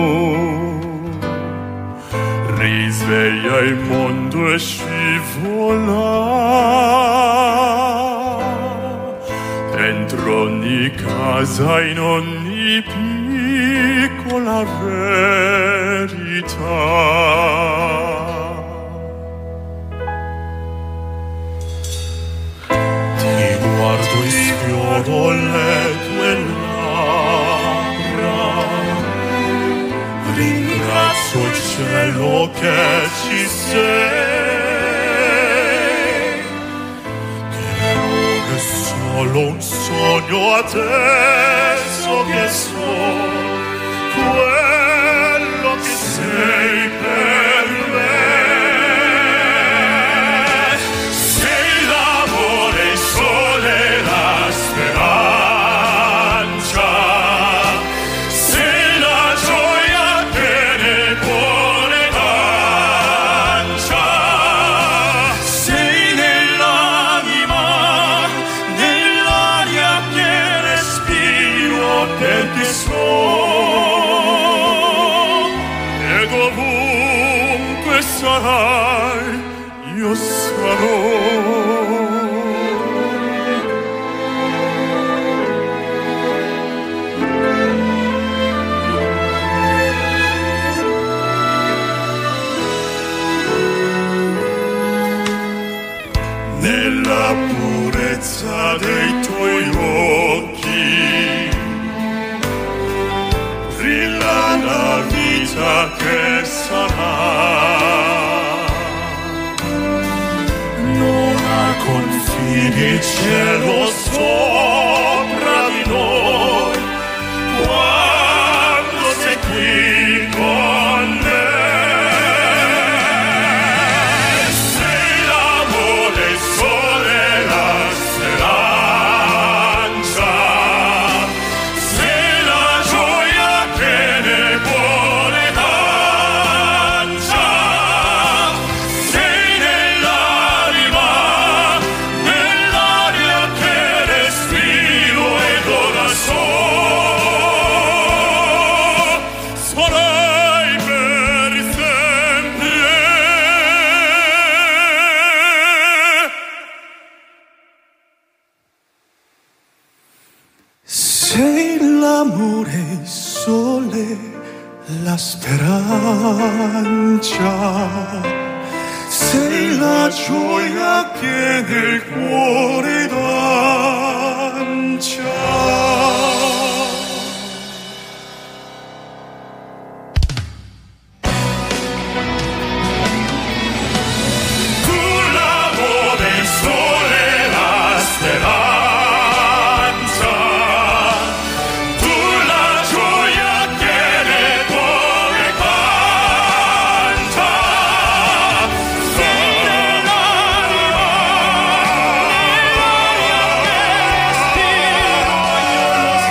risveglia il mondo e scivola dentro ogni casa, in ogni piccola verità. Ti guardo e sfioro le tue labbra, ringrazio il cielo che ci sei, che non è solo un sogno adesso che so quello che sei per me. Sei l'amore, il sole, la speranza, sei la gioia che nel cuore lancia, sei nell'anima, nell'aria che respiro, perché ed ovunque sarai, io sarò. Nella purezza dei tuoi occhi brilla la vita che sarà. Non ha confini il cielo sopra di noi, quando sei qui con me. Sei l'amore, il sole, la speranza, sei la gioia che nel cuore lancia, sei nell'anima, nell'aria che respiro, ed ora sarai per sempre. Sei l'amore, il sole, la speranza, sei la gioia che nel cuore lancia. Tu l'amore, il sole, la speranza, tu la gioia che nel cuore canta, sei nell'anima, nell'aria che respiro, io lo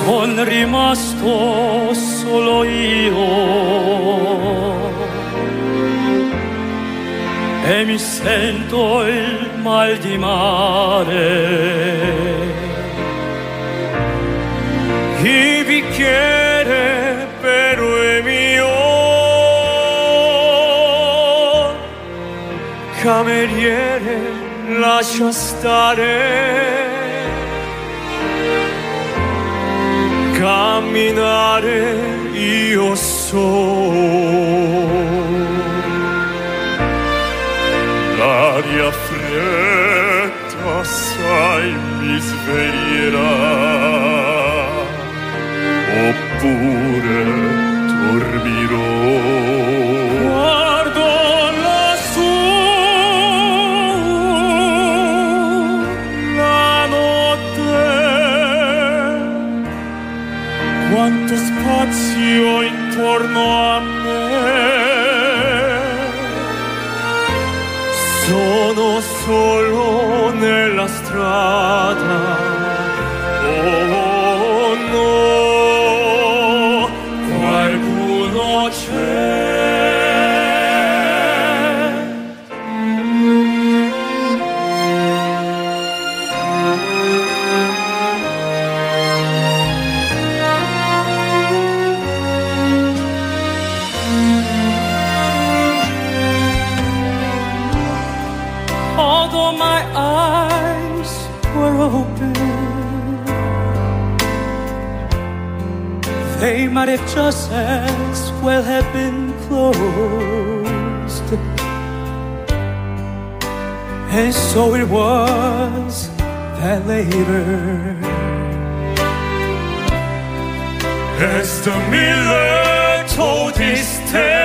Son rimasto solo io e mi sento il mal di mare. Il bicchiere però è mio, cameriere lascia stare. Camminare io so, l'aria fredda sai mi sveglierà, oppure dormirò. Guardo lassù la notte, quanto spazio intorno a me, sono solo nella strada. Oh no, qualcuno c'è. Although my eyes were open, they might have just as well have been closed. And so it was that later, as the miller told his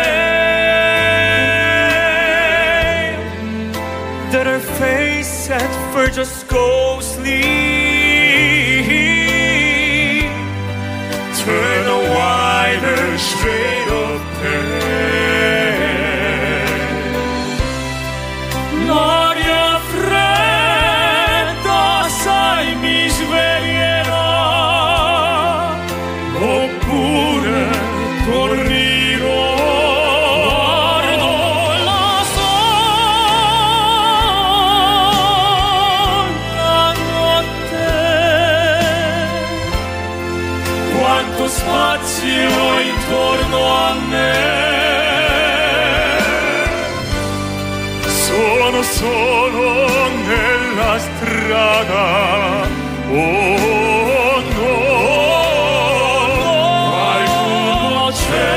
tale, that her face at first just ghostly turned a wider shade of pale. L'aria fredda sai mi sveglierà, oppure dormirò. Spazio intorno a me, sono solo nella strada. Oh no, qualcuno c'è.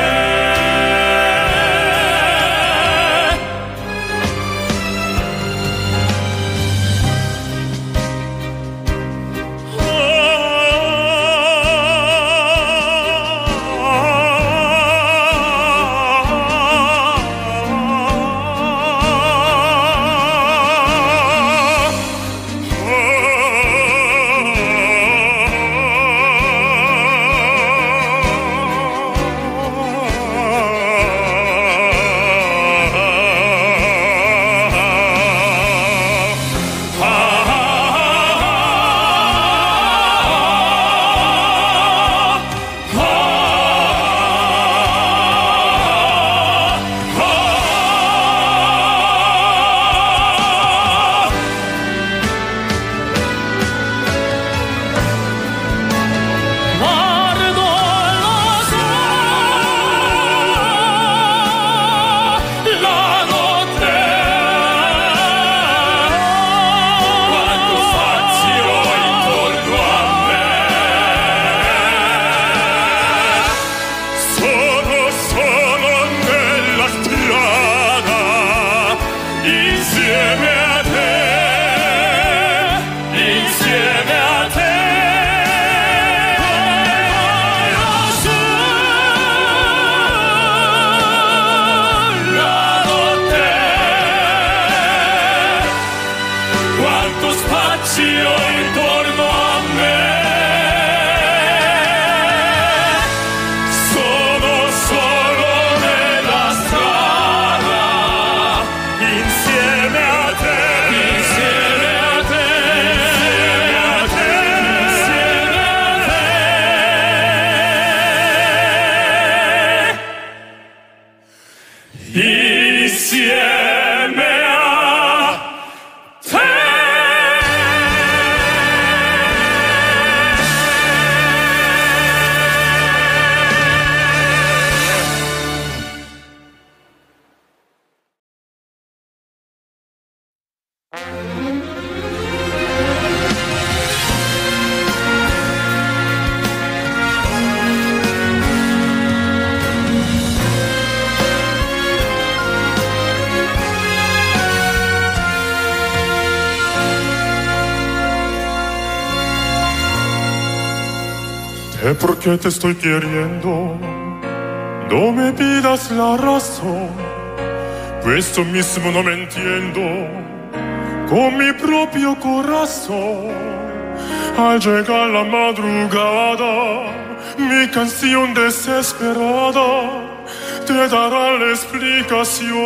sé por qué te estoy queriendo, no me pidas la razón, pues yo mismo no me entiendo con mi propio corazón. Al llegar la madrugada, mi canción desesperada te dará la explicación.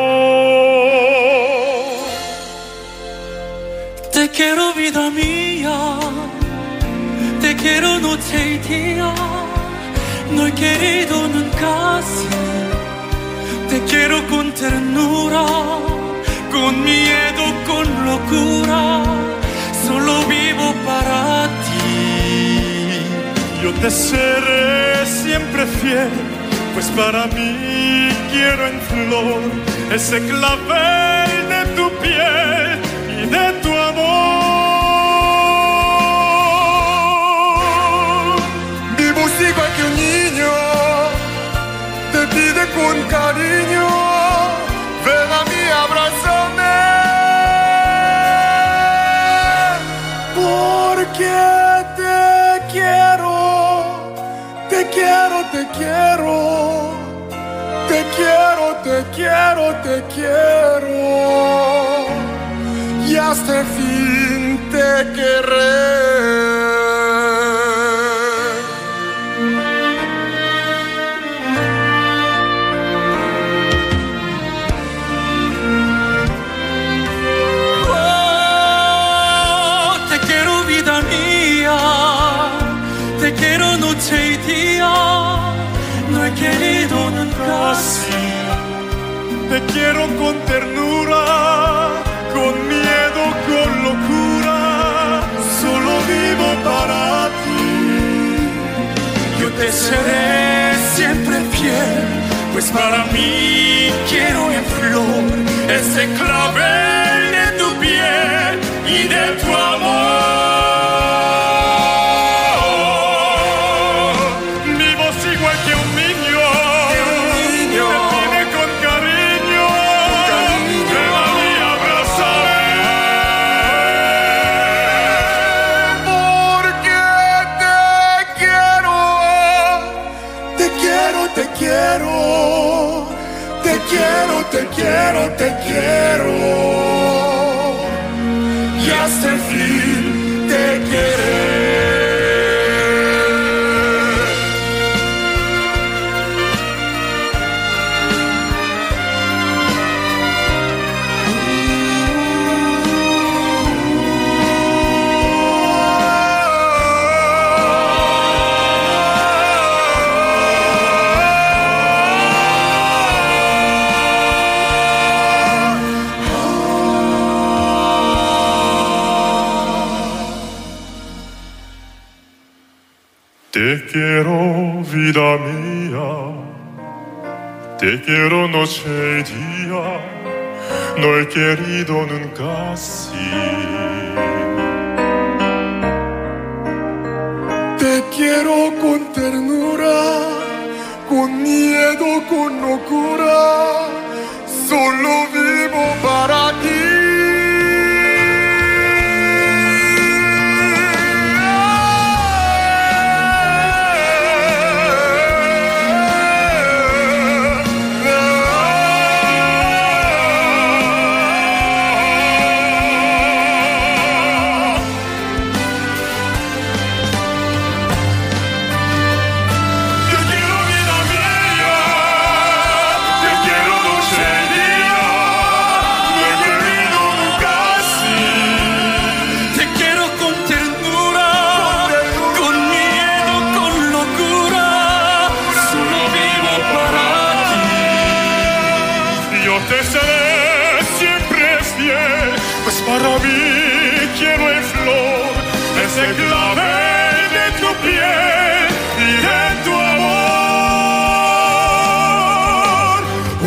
Te quiero, vida mía, te quiero noche y día, no he querido nunca así. Te quiero con ternura, con miedo, con locura, solo vivo para ti. Yo te seré siempre fiel, pues para mí quiero en flor ese clavel de tu piel y de tu amor. Vivo igual que un niño, te pide con cariño, ven a mí, abrázame, porque te quiero, te quiero, te quiero, te quiero, te quiero, te quiero, y hasta el fin te querré. Noche y día, no he querido nunca así. Te quiero con ternura, con miedo, con locura, solo vivo para ti. Yo te seré siempre fiel, pues para mí quiero en flor ese clavel de tu piel y de tu amor. Te quiero, te quiero, y hasta el fin te querré. Te quiero, vida mía, te quiero noche y día, no he querido nunca así. Te quiero con ternura, con miedo, con locura, solo vivo para ti. Te seré siempre fiel, pues para mí quiero en flor ese clavel de tu piel y de tu amor.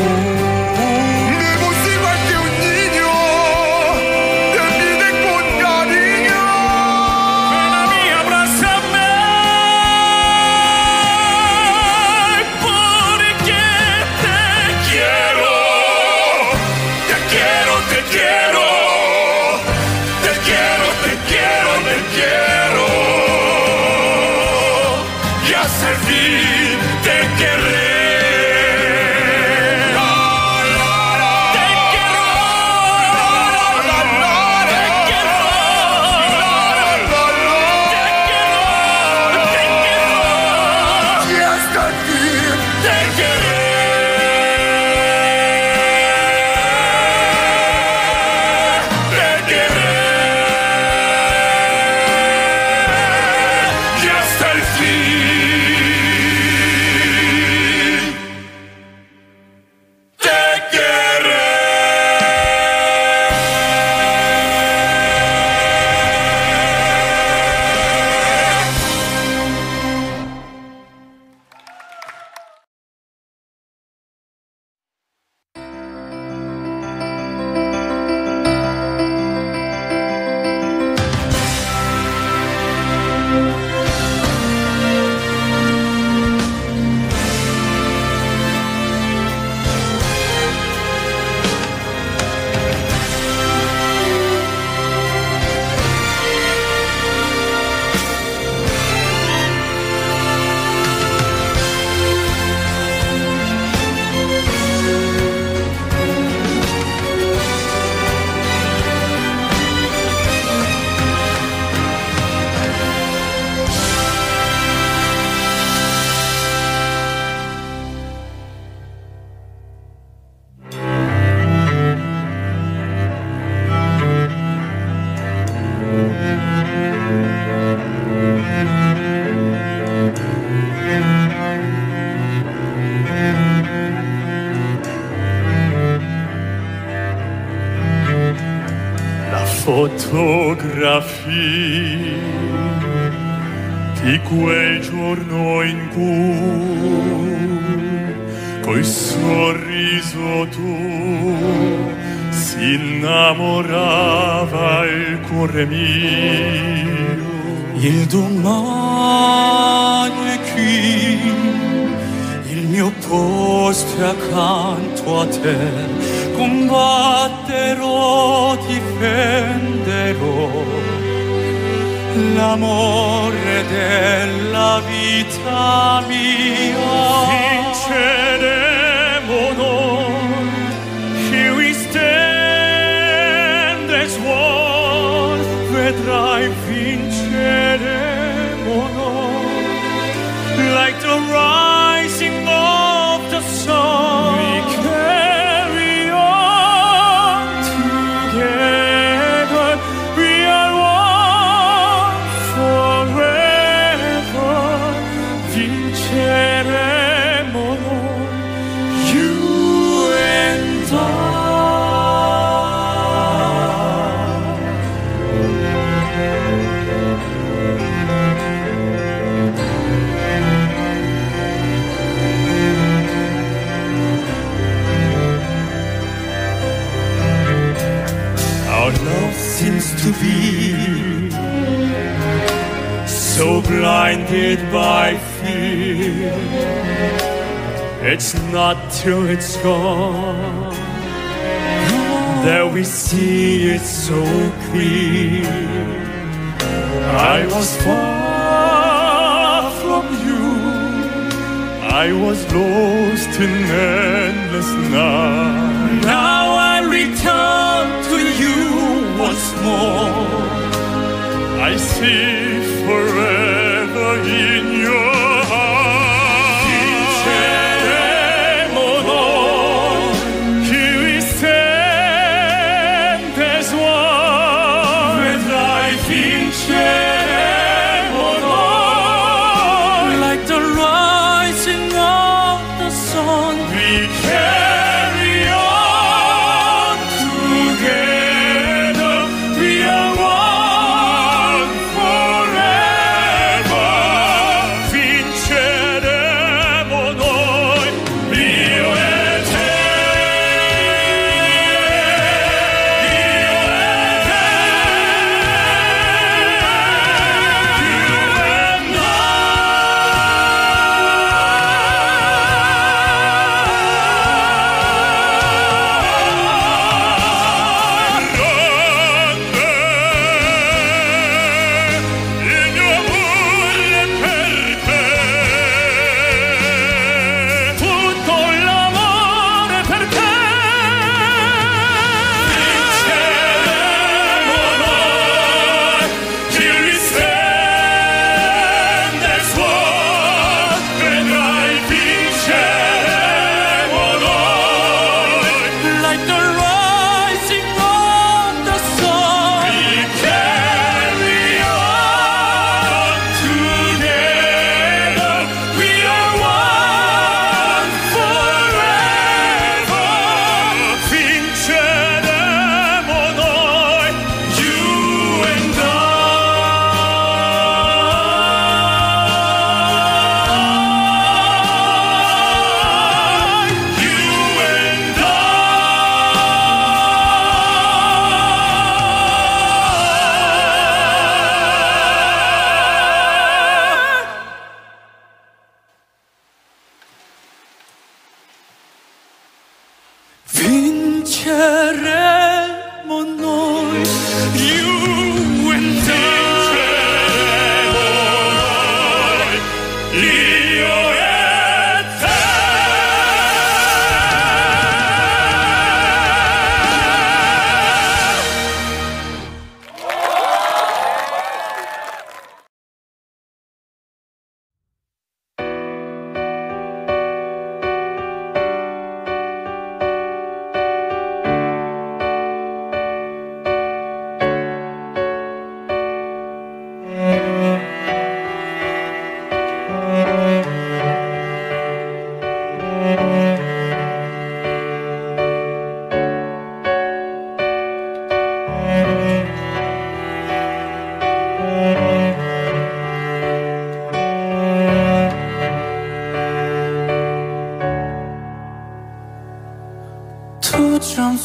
Vivo igual que un niño, te pide con cariño, ven a mí, abrázame, porque te quiero. Te quiero, y hasta el fin te querré. Fotografie di quel giorno in cui col sorriso tu si innamorava il cuore mio. Il domani è qui, il mio posto è accanto a te. Combatterò, difenderò l'amore della vita mia. Vinceremo noi, here we stand as one. Vedrai, vinceremo noi, like the rising of the sun. We carry on together, we are one forever. Vinceremo noi, you and I. Our love seems to be so blinded by fear. It's not till it's gone that we see it so clear. I was far from you, I was lost in endless night. Now I return to you once more. I see forever in your heart. Vinceremo noi, here we stand as one. Vedrai, vinceremo noi, like the rising of the sun. We carry on together, we are one forever.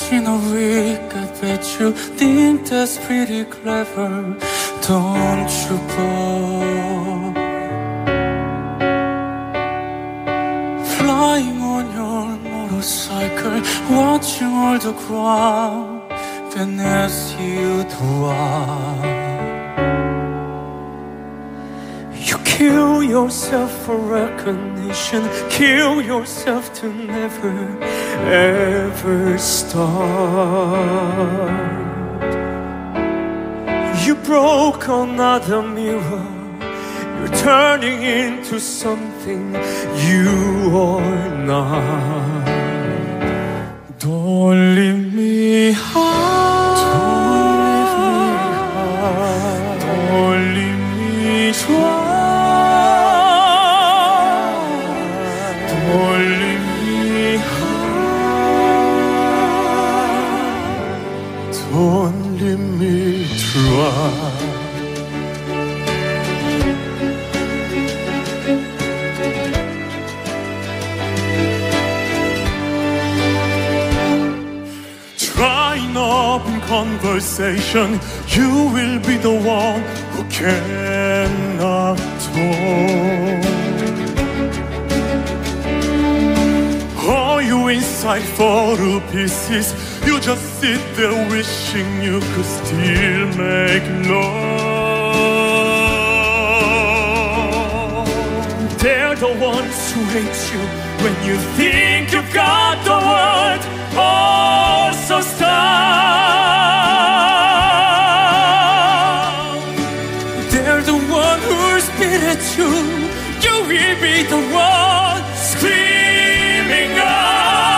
in a week. I bet you think that's pretty clever, don't you, boy? Flying on your motorcycle, watching all the ground beneath you down. You kill yourself for recognition, kill yourself to never ever start. You broke another mirror, you're turning into something you are not. Don't leave me high, don't leave me dry. Don't leave me dry. Trying up in conversation, you will be the one who cannot talk. Are you inside for two pieces? You just sit there wishing you could still make love. They're the ones who hate you when you think you've got the world all so stuck. They're the one who spit at you. You will be the one screaming out.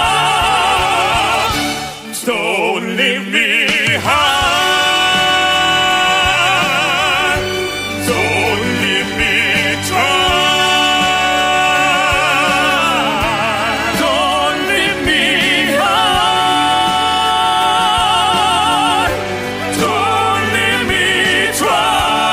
Don't leave me high, don't leave me dry, don't leave me high, don't leave me dry.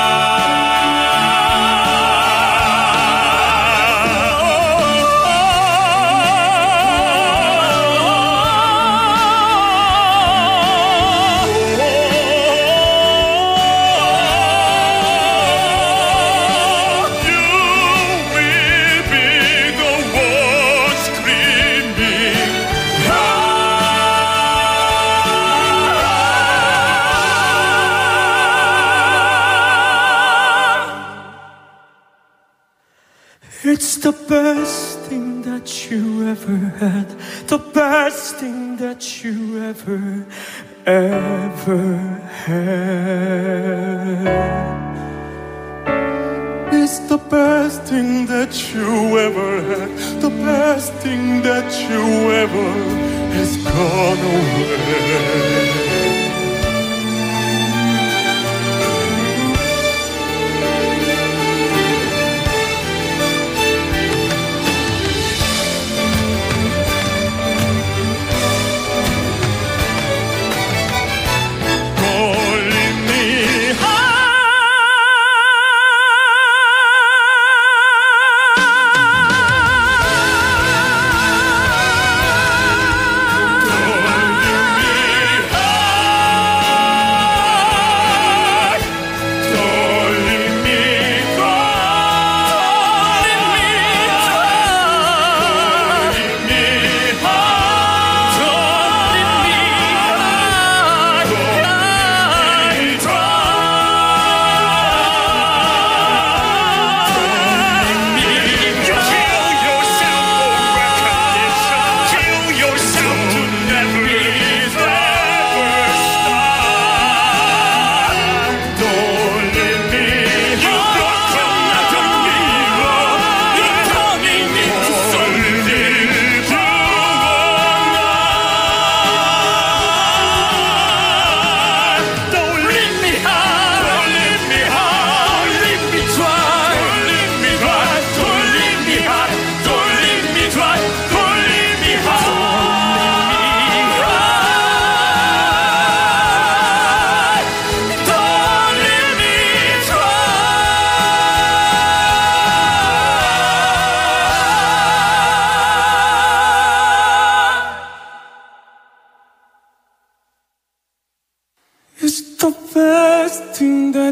It's the best thing that you ever had, the best thing that you ever had. It's the best thing that you ever had, the best thing that you ever has gone away. Don't leave me high.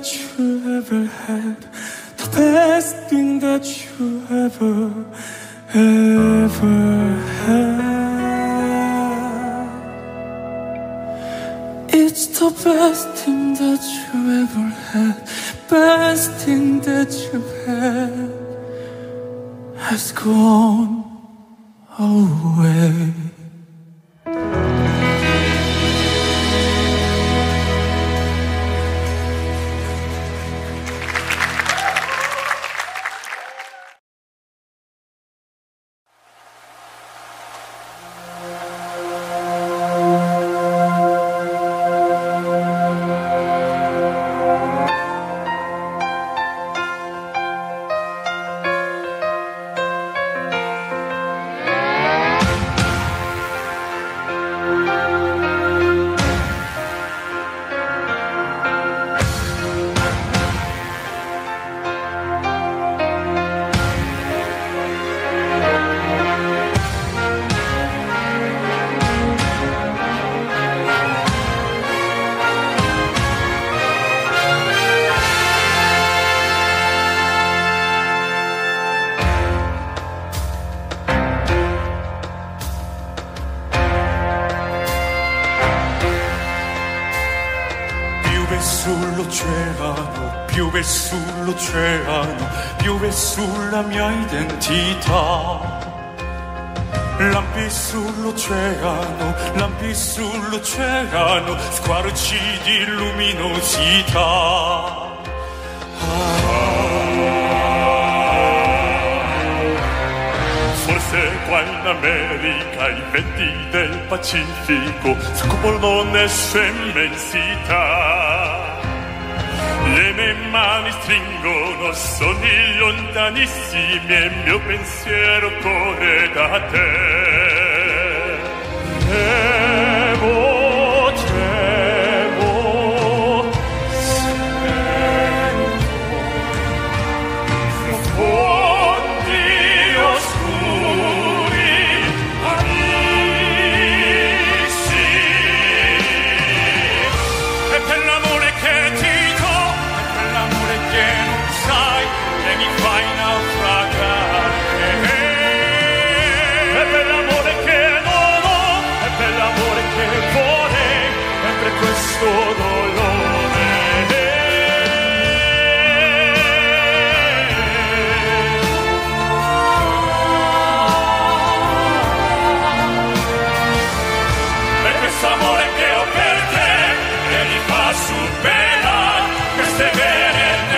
that you ever had, the best thing that you ever had. It's the best thing that you ever had, best thing that you've had has gone away. Piove sulla mia identità, lampi sull'oceano, squarci di luminosità. Forse qua in America i venti del Pacifico scoprono le sue immensità. Le mie mani stringono sogni lontanissimi e il mio pensiero corre da te. Temo, sento profondi oscuri abissi, e per l'amore che ti che non sai, che mi fai naufragare. E per l'amore che non ho, e per l'amore che vorrei, e per questo dolore. E questo amore che ho per te, che mi fa superare queste vere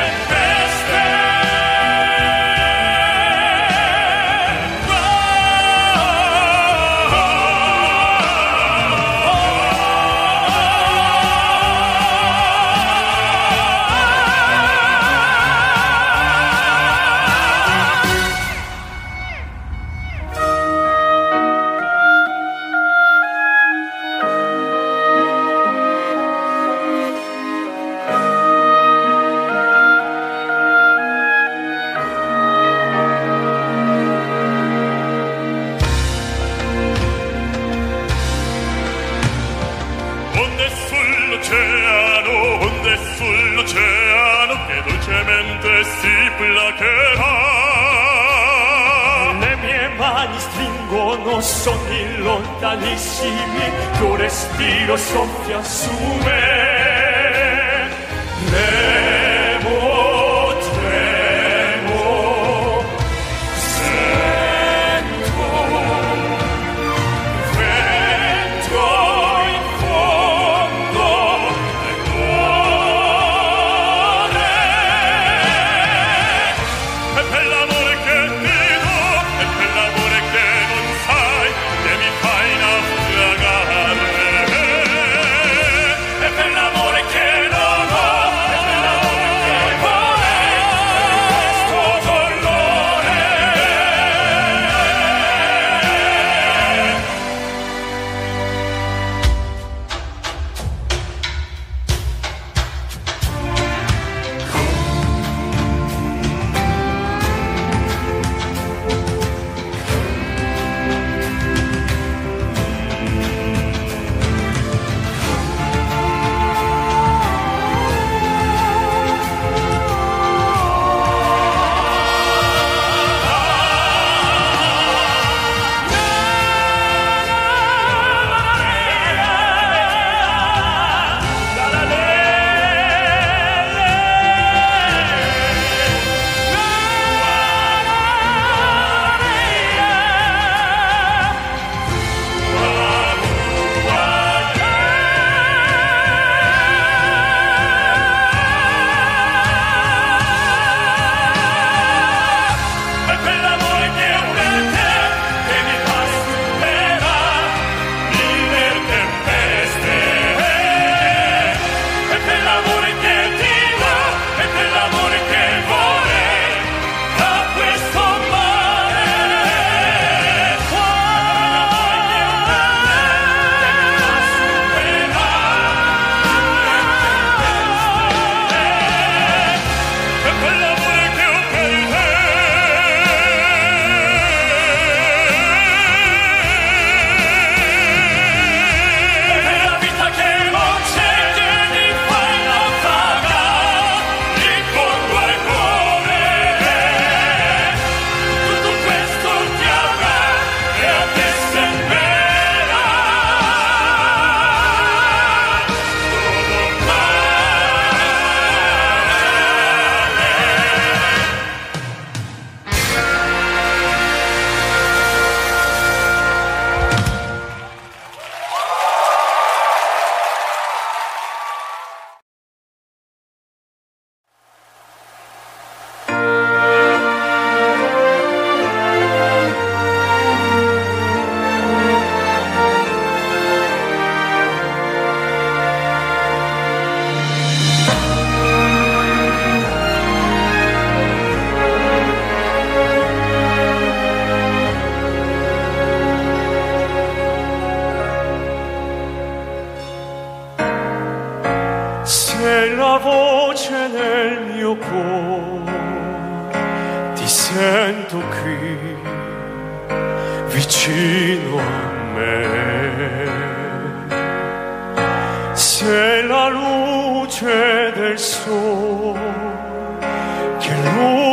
sull'oceano che dolcemente si placherà. Le mie mani stringono sogni lontanissimi, il tuo respiro soffia su me. Tremo, sento vento in fondo del cuore. E per l'amore che ti do, e per l'amore che non sai, che mi fai naufragare. E per l'amore che non ho, e per l'amore mio cuore ti sento qui vicino a me. Sei la luce del sole che